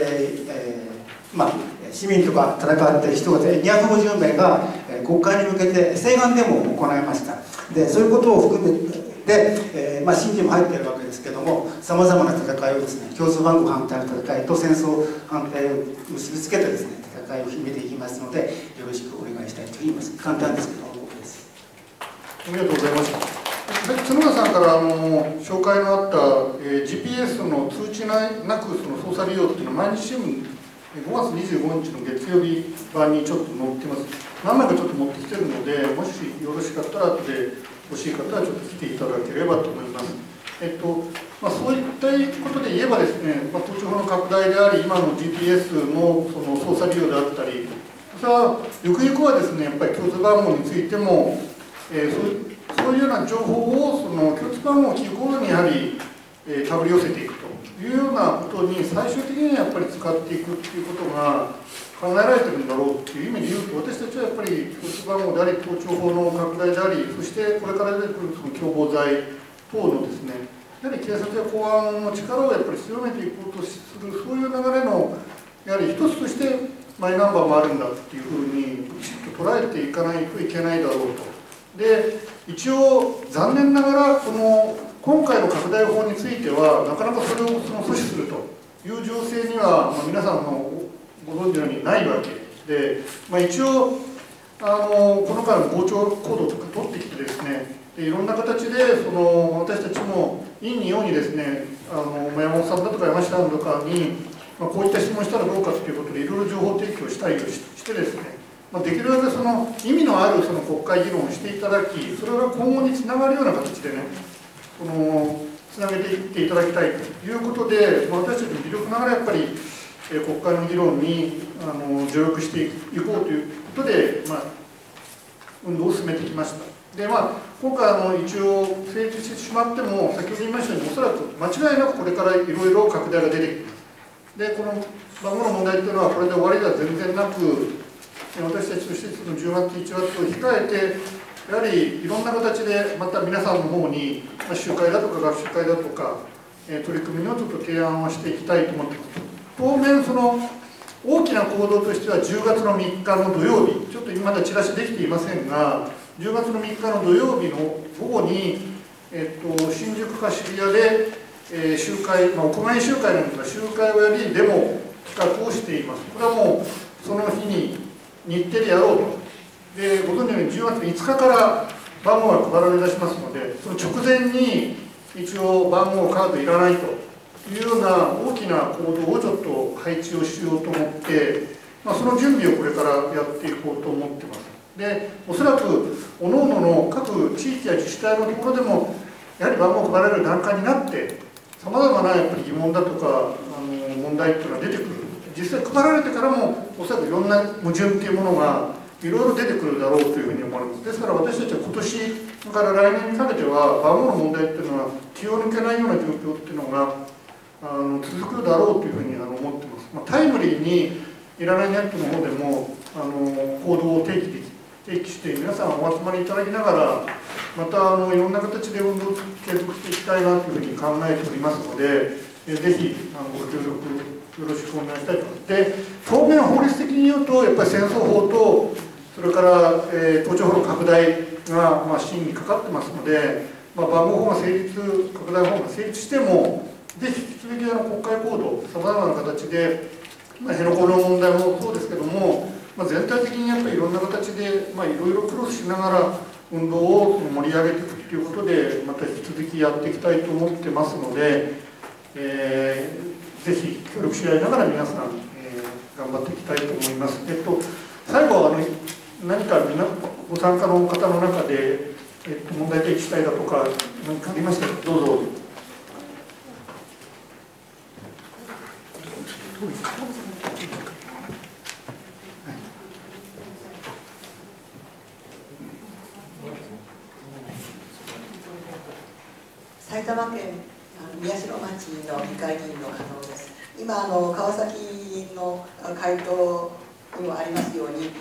市民とか戦っている人が250名が国会に向けて請願デモを行いました。で、そういうことを含めて、審議も入っているわけですけども、さまざまな戦いをですね、共通番号反対の戦いと戦争反対を結びつけてですね、戦いを決めていきますので、よろしくお願いしたいと言います。簡単ですけども、です。 ありがとうございました。角田さんから紹介のあった、GPS の通知なくその操作利用っていうのは毎日新聞5月25日の月曜日版にちょっと載ってます。何枚かちょっと持ってきてるので、もしよろしかったら後で欲しい方はちょっと来ていただければと思います。そういったことで言えばですね、統治法の拡大であり、今の GPS のその操作利用であったり、それはゆくゆくはですね、やっぱり共通番号についても、そういうような情報をその共通番号を聞くことにやはり手繰り寄せていくというようなことに最終的にはやっぱり使っていくっていうことが考えられてるんだろうっていう意味で言うと、私たちはやっぱり共通番号であり、盗聴法の拡大であり、そしてこれから出てくるその共謀罪等のですね、やはり警察や公安の力をやっぱり強めていこうとする、そういう流れのやはり一つとしてマイナンバーもあるんだっていうふうにきちっと捉えていかないといけないだろうと。で、一応残念ながらこの今回の拡大法についてはなかなかそれを阻止するという情勢には、皆さんのご存知のようにないわけで、一応この間の傍聴行動とか取ってきてですね、いろんな形で私たちも陰に陽にですね、山本さんだとか山下さんとかに、こういった質問したらどうかということでいろいろ情報提供したいとしてですね、できるだけその意味のあるその国会議論をしていただき、それが今後につながるような形でね、つなげていっていただきたいということで、私たちの微力ながらやっぱり国会の議論に助力していこうということで、運動を進めてきました。で、今回一応成立してしまっても、先ほど言いましたように、おそらく間違いなくこれからいろいろ拡大が出てきます。で、この番号の問題というのはこれで終わりでは全然なく、私たちとしてその10月、1月を控えて、やはりいろんな形でまた皆さんの方に、集会だとか学習会だとか、取り組みのちょっと提案をしていきたいと思っています。当面その大きな行動としては10月の3日の土曜日、ちょっと今まだチラシできていませんが、10月の3日の土曜日の午後に、新宿か渋谷で、集会、屋外集会なんですが、集会をやり、デモ企画をしています。これはもうその日に日程でやろうと。で、ご存知のように10月5日から番号が配られ出しますので、その直前に一応番号カードいらないというような大きな行動をちょっと配置をしようと思って、その準備をこれからやっていこうと思ってます。で、おそらく各々の各地域や自治体のところでもやはり番号を配られる段階になって、さまざまなやっぱり疑問だとか問題っていうのが出てくる。実際配られてからもおそらくいろんな矛盾っていうものがいろいろ出てくるだろうというふうに思われます。ですから私たちは今年から来年にかけては番号の問題っていうのは気を抜けないような状況っていうのが続くだろうというふうに思ってます。タイムリーにいらないネットの方でも行動を提起して皆さんお集まりいただきながらまたいろんな形で運動を継続していきたいなというふうに考えておりますので、ぜひご協力よろしくお願いしたいと思います。で、当面法律的に言うとやっぱり戦争法とそれから盗聴法の拡大が審議にかかってますので、番号法が成立、拡大法が成立してもぜひ引き続き国会行動さまざまな形で、辺野古の問題もそうですけども、全体的にやっぱりいろんな形でいろいろクロスしながら運動を盛り上げていくということでまた引き続きやっていきたいと思ってますので、ぜひ協力し合いながら皆さん、頑張っていきたいと思います。最後何かご参加の方の中で、問題提起したいだとか何かありましたらどうぞ。 埼玉県宮代町の議会議員の加納です。今川崎の回答にもありますように、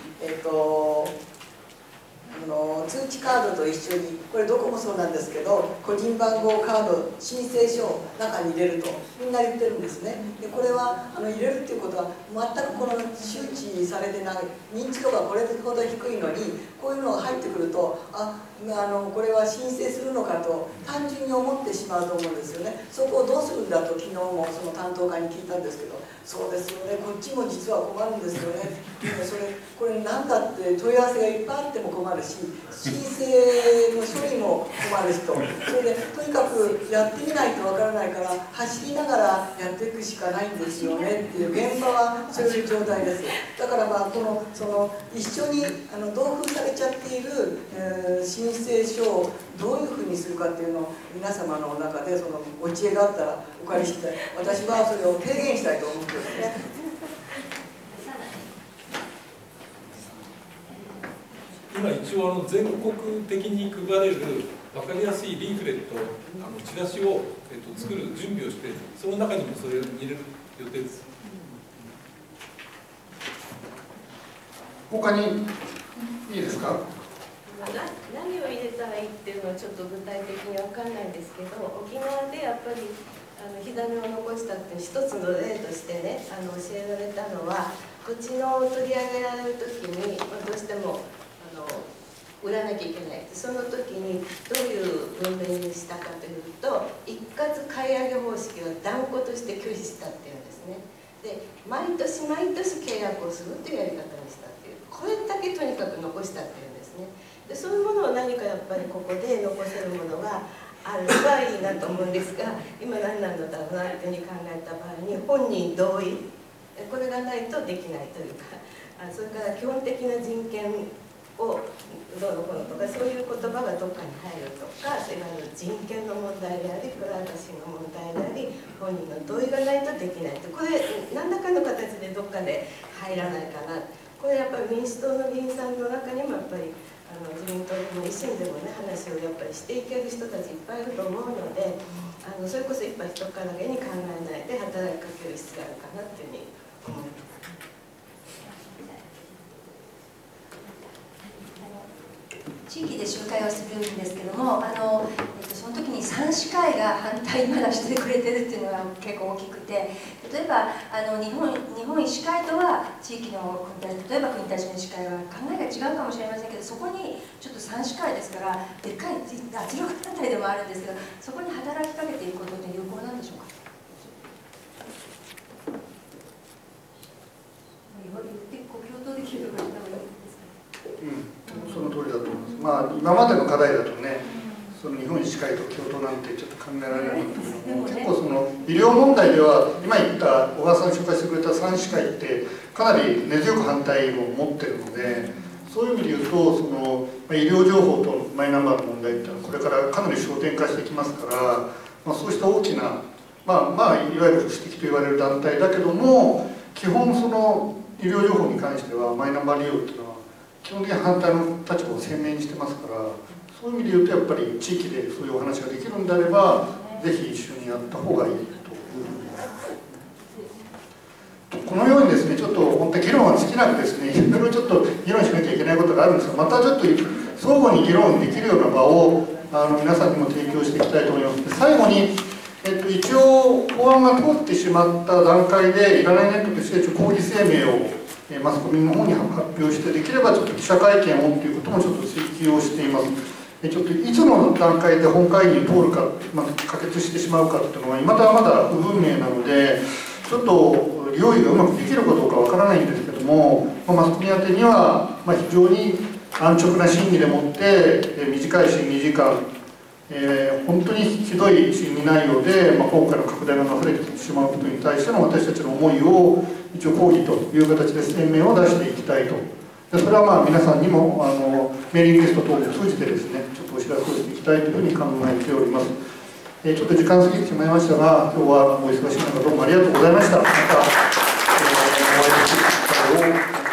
通知カードと一緒に、これどこもそうなんですけど、個人番号カード申請書を中に入れるとみんな言ってるんですね。でこれは入れるっていうことは全くこの周知されてない、認知度がこれほど低いのにこういうのが入ってくると、これは申請するのかと単純に思ってしまうと思うんですよね。そこをどうするんだと昨日もその担当課に聞いたんですけど、そうですよね、こっちも実は困るんですよね。これなんだって問い合わせがいっぱいあっても困るし、申請の処理も困る人、それでとにかくやってみないとわからないから走りながらやっていくしかないんですよねっていう、現場はそういう状態です。だから一緒に同封されちゃっている、申請書をどういうふうにするかっていうのを皆様の中でお知恵があったらお借りして、私はそれを提言したいと思っていますね。 今一応全国的に配れる分かりやすいリーフレット、チラシを、作る準備をして、その中にもそれを入れる予定です。 他にいいですか？ 何を入れたらいいっていうのはちょっと具体的に分かんないんですけど、沖縄でやっぱり火種を残したっていう一つの例としてね、教えられたのは、土地の取り上げられる時に、どうしても売らなきゃいけない。その時にどういう文面にしたかというと、一括買い上げ方式を断固として拒否したっていうんですね。で毎年毎年契約をするっていうやり方にしたっていう、これだけとにかく残したっていうんですね。でそういうものを何かやっぱりここで残せるものがあればいいなと思うんですが、今何なんだろうなというふうに考えた場合に、本人同意、これがないとできないというか、それから基本的な人権をどうのこうのとか、そういう言葉がどっかに入るとか、それから人権の問題であり、プライバシーの問題であり、本人の同意がないとできないと、これ何らかの形でどっかで入らないかな。これやっぱり民主党の議員さんの中にもやっぱり自民党でも維新でもね、話をやっぱりしていける人たちいっぱいいると思うので、それこそいっぱい人からげに考えないで働きかける必要があるかなっていうふうに思います。 地域で集会をするんですけども、その時に3市会が反対まだしてくれてるっていうのが結構大きくて、例えば日本医師会とは地域の例えば国立の医師会は考えが違うかもしれませんけど、そこにちょっと3市会ですからでっかい圧力団体でもあるんですけど、そこに働きかけていくことって有効なんでしょうか？言って共闘できるところに行った方がいいですか？ その通りだと思います。今までの課題だとね、その日本医師会と共闘なんてちょっと考えられなかったけども、結構その医療問題では今言った小川さん紹介してくれた3医師会ってかなり根強く反対を持ってるので、そういう意味で言うとその医療情報とマイナンバーの問題っていうのはこれからかなり焦点化してきますから、そうした大きな、いわゆる保守的と言われる団体だけども、基本その医療情報に関してはマイナンバー利用っていうのは基本的に反対の立場を鮮明にしてますから、そういう意味で言うとやっぱり地域でそういうお話ができるんであればぜひ一緒にやった方がいいというふうに。このようにですね、ちょっと本当に議論は尽きなくですね、いろいろちょっと議論しなきゃいけないことがあるんですが、またちょっと相互に議論できるような場を皆さんにも提供していきたいと思います。最後に一応法案が通ってしまった段階でいらないネットとして抗議声明をマスコミの方に発表して、できればちょっと記者会見をということもちょっと追求をしています。ちょっといつの段階で本会議に通るか、可決してしまうかっていうのはまだ不文明なので、ちょっと用意がうまくできるかどうかわからないんですけども、マスコミ宛てには非常に安直な審議でもって短い審議時間、本当にひどい審議内容で、今回の拡大がなされてしまうことに対しての私たちの思いを一応抗議という形で声明を出していきたいと。でそれは皆さんにもメーリングリスト等を通じてですね、ちょっとお知らせをしていきたいというふうに考えております。ちょっと時間過ぎてしまいましたが、今日はお忙しい中どうもありがとうございました。また、お会いできる機会を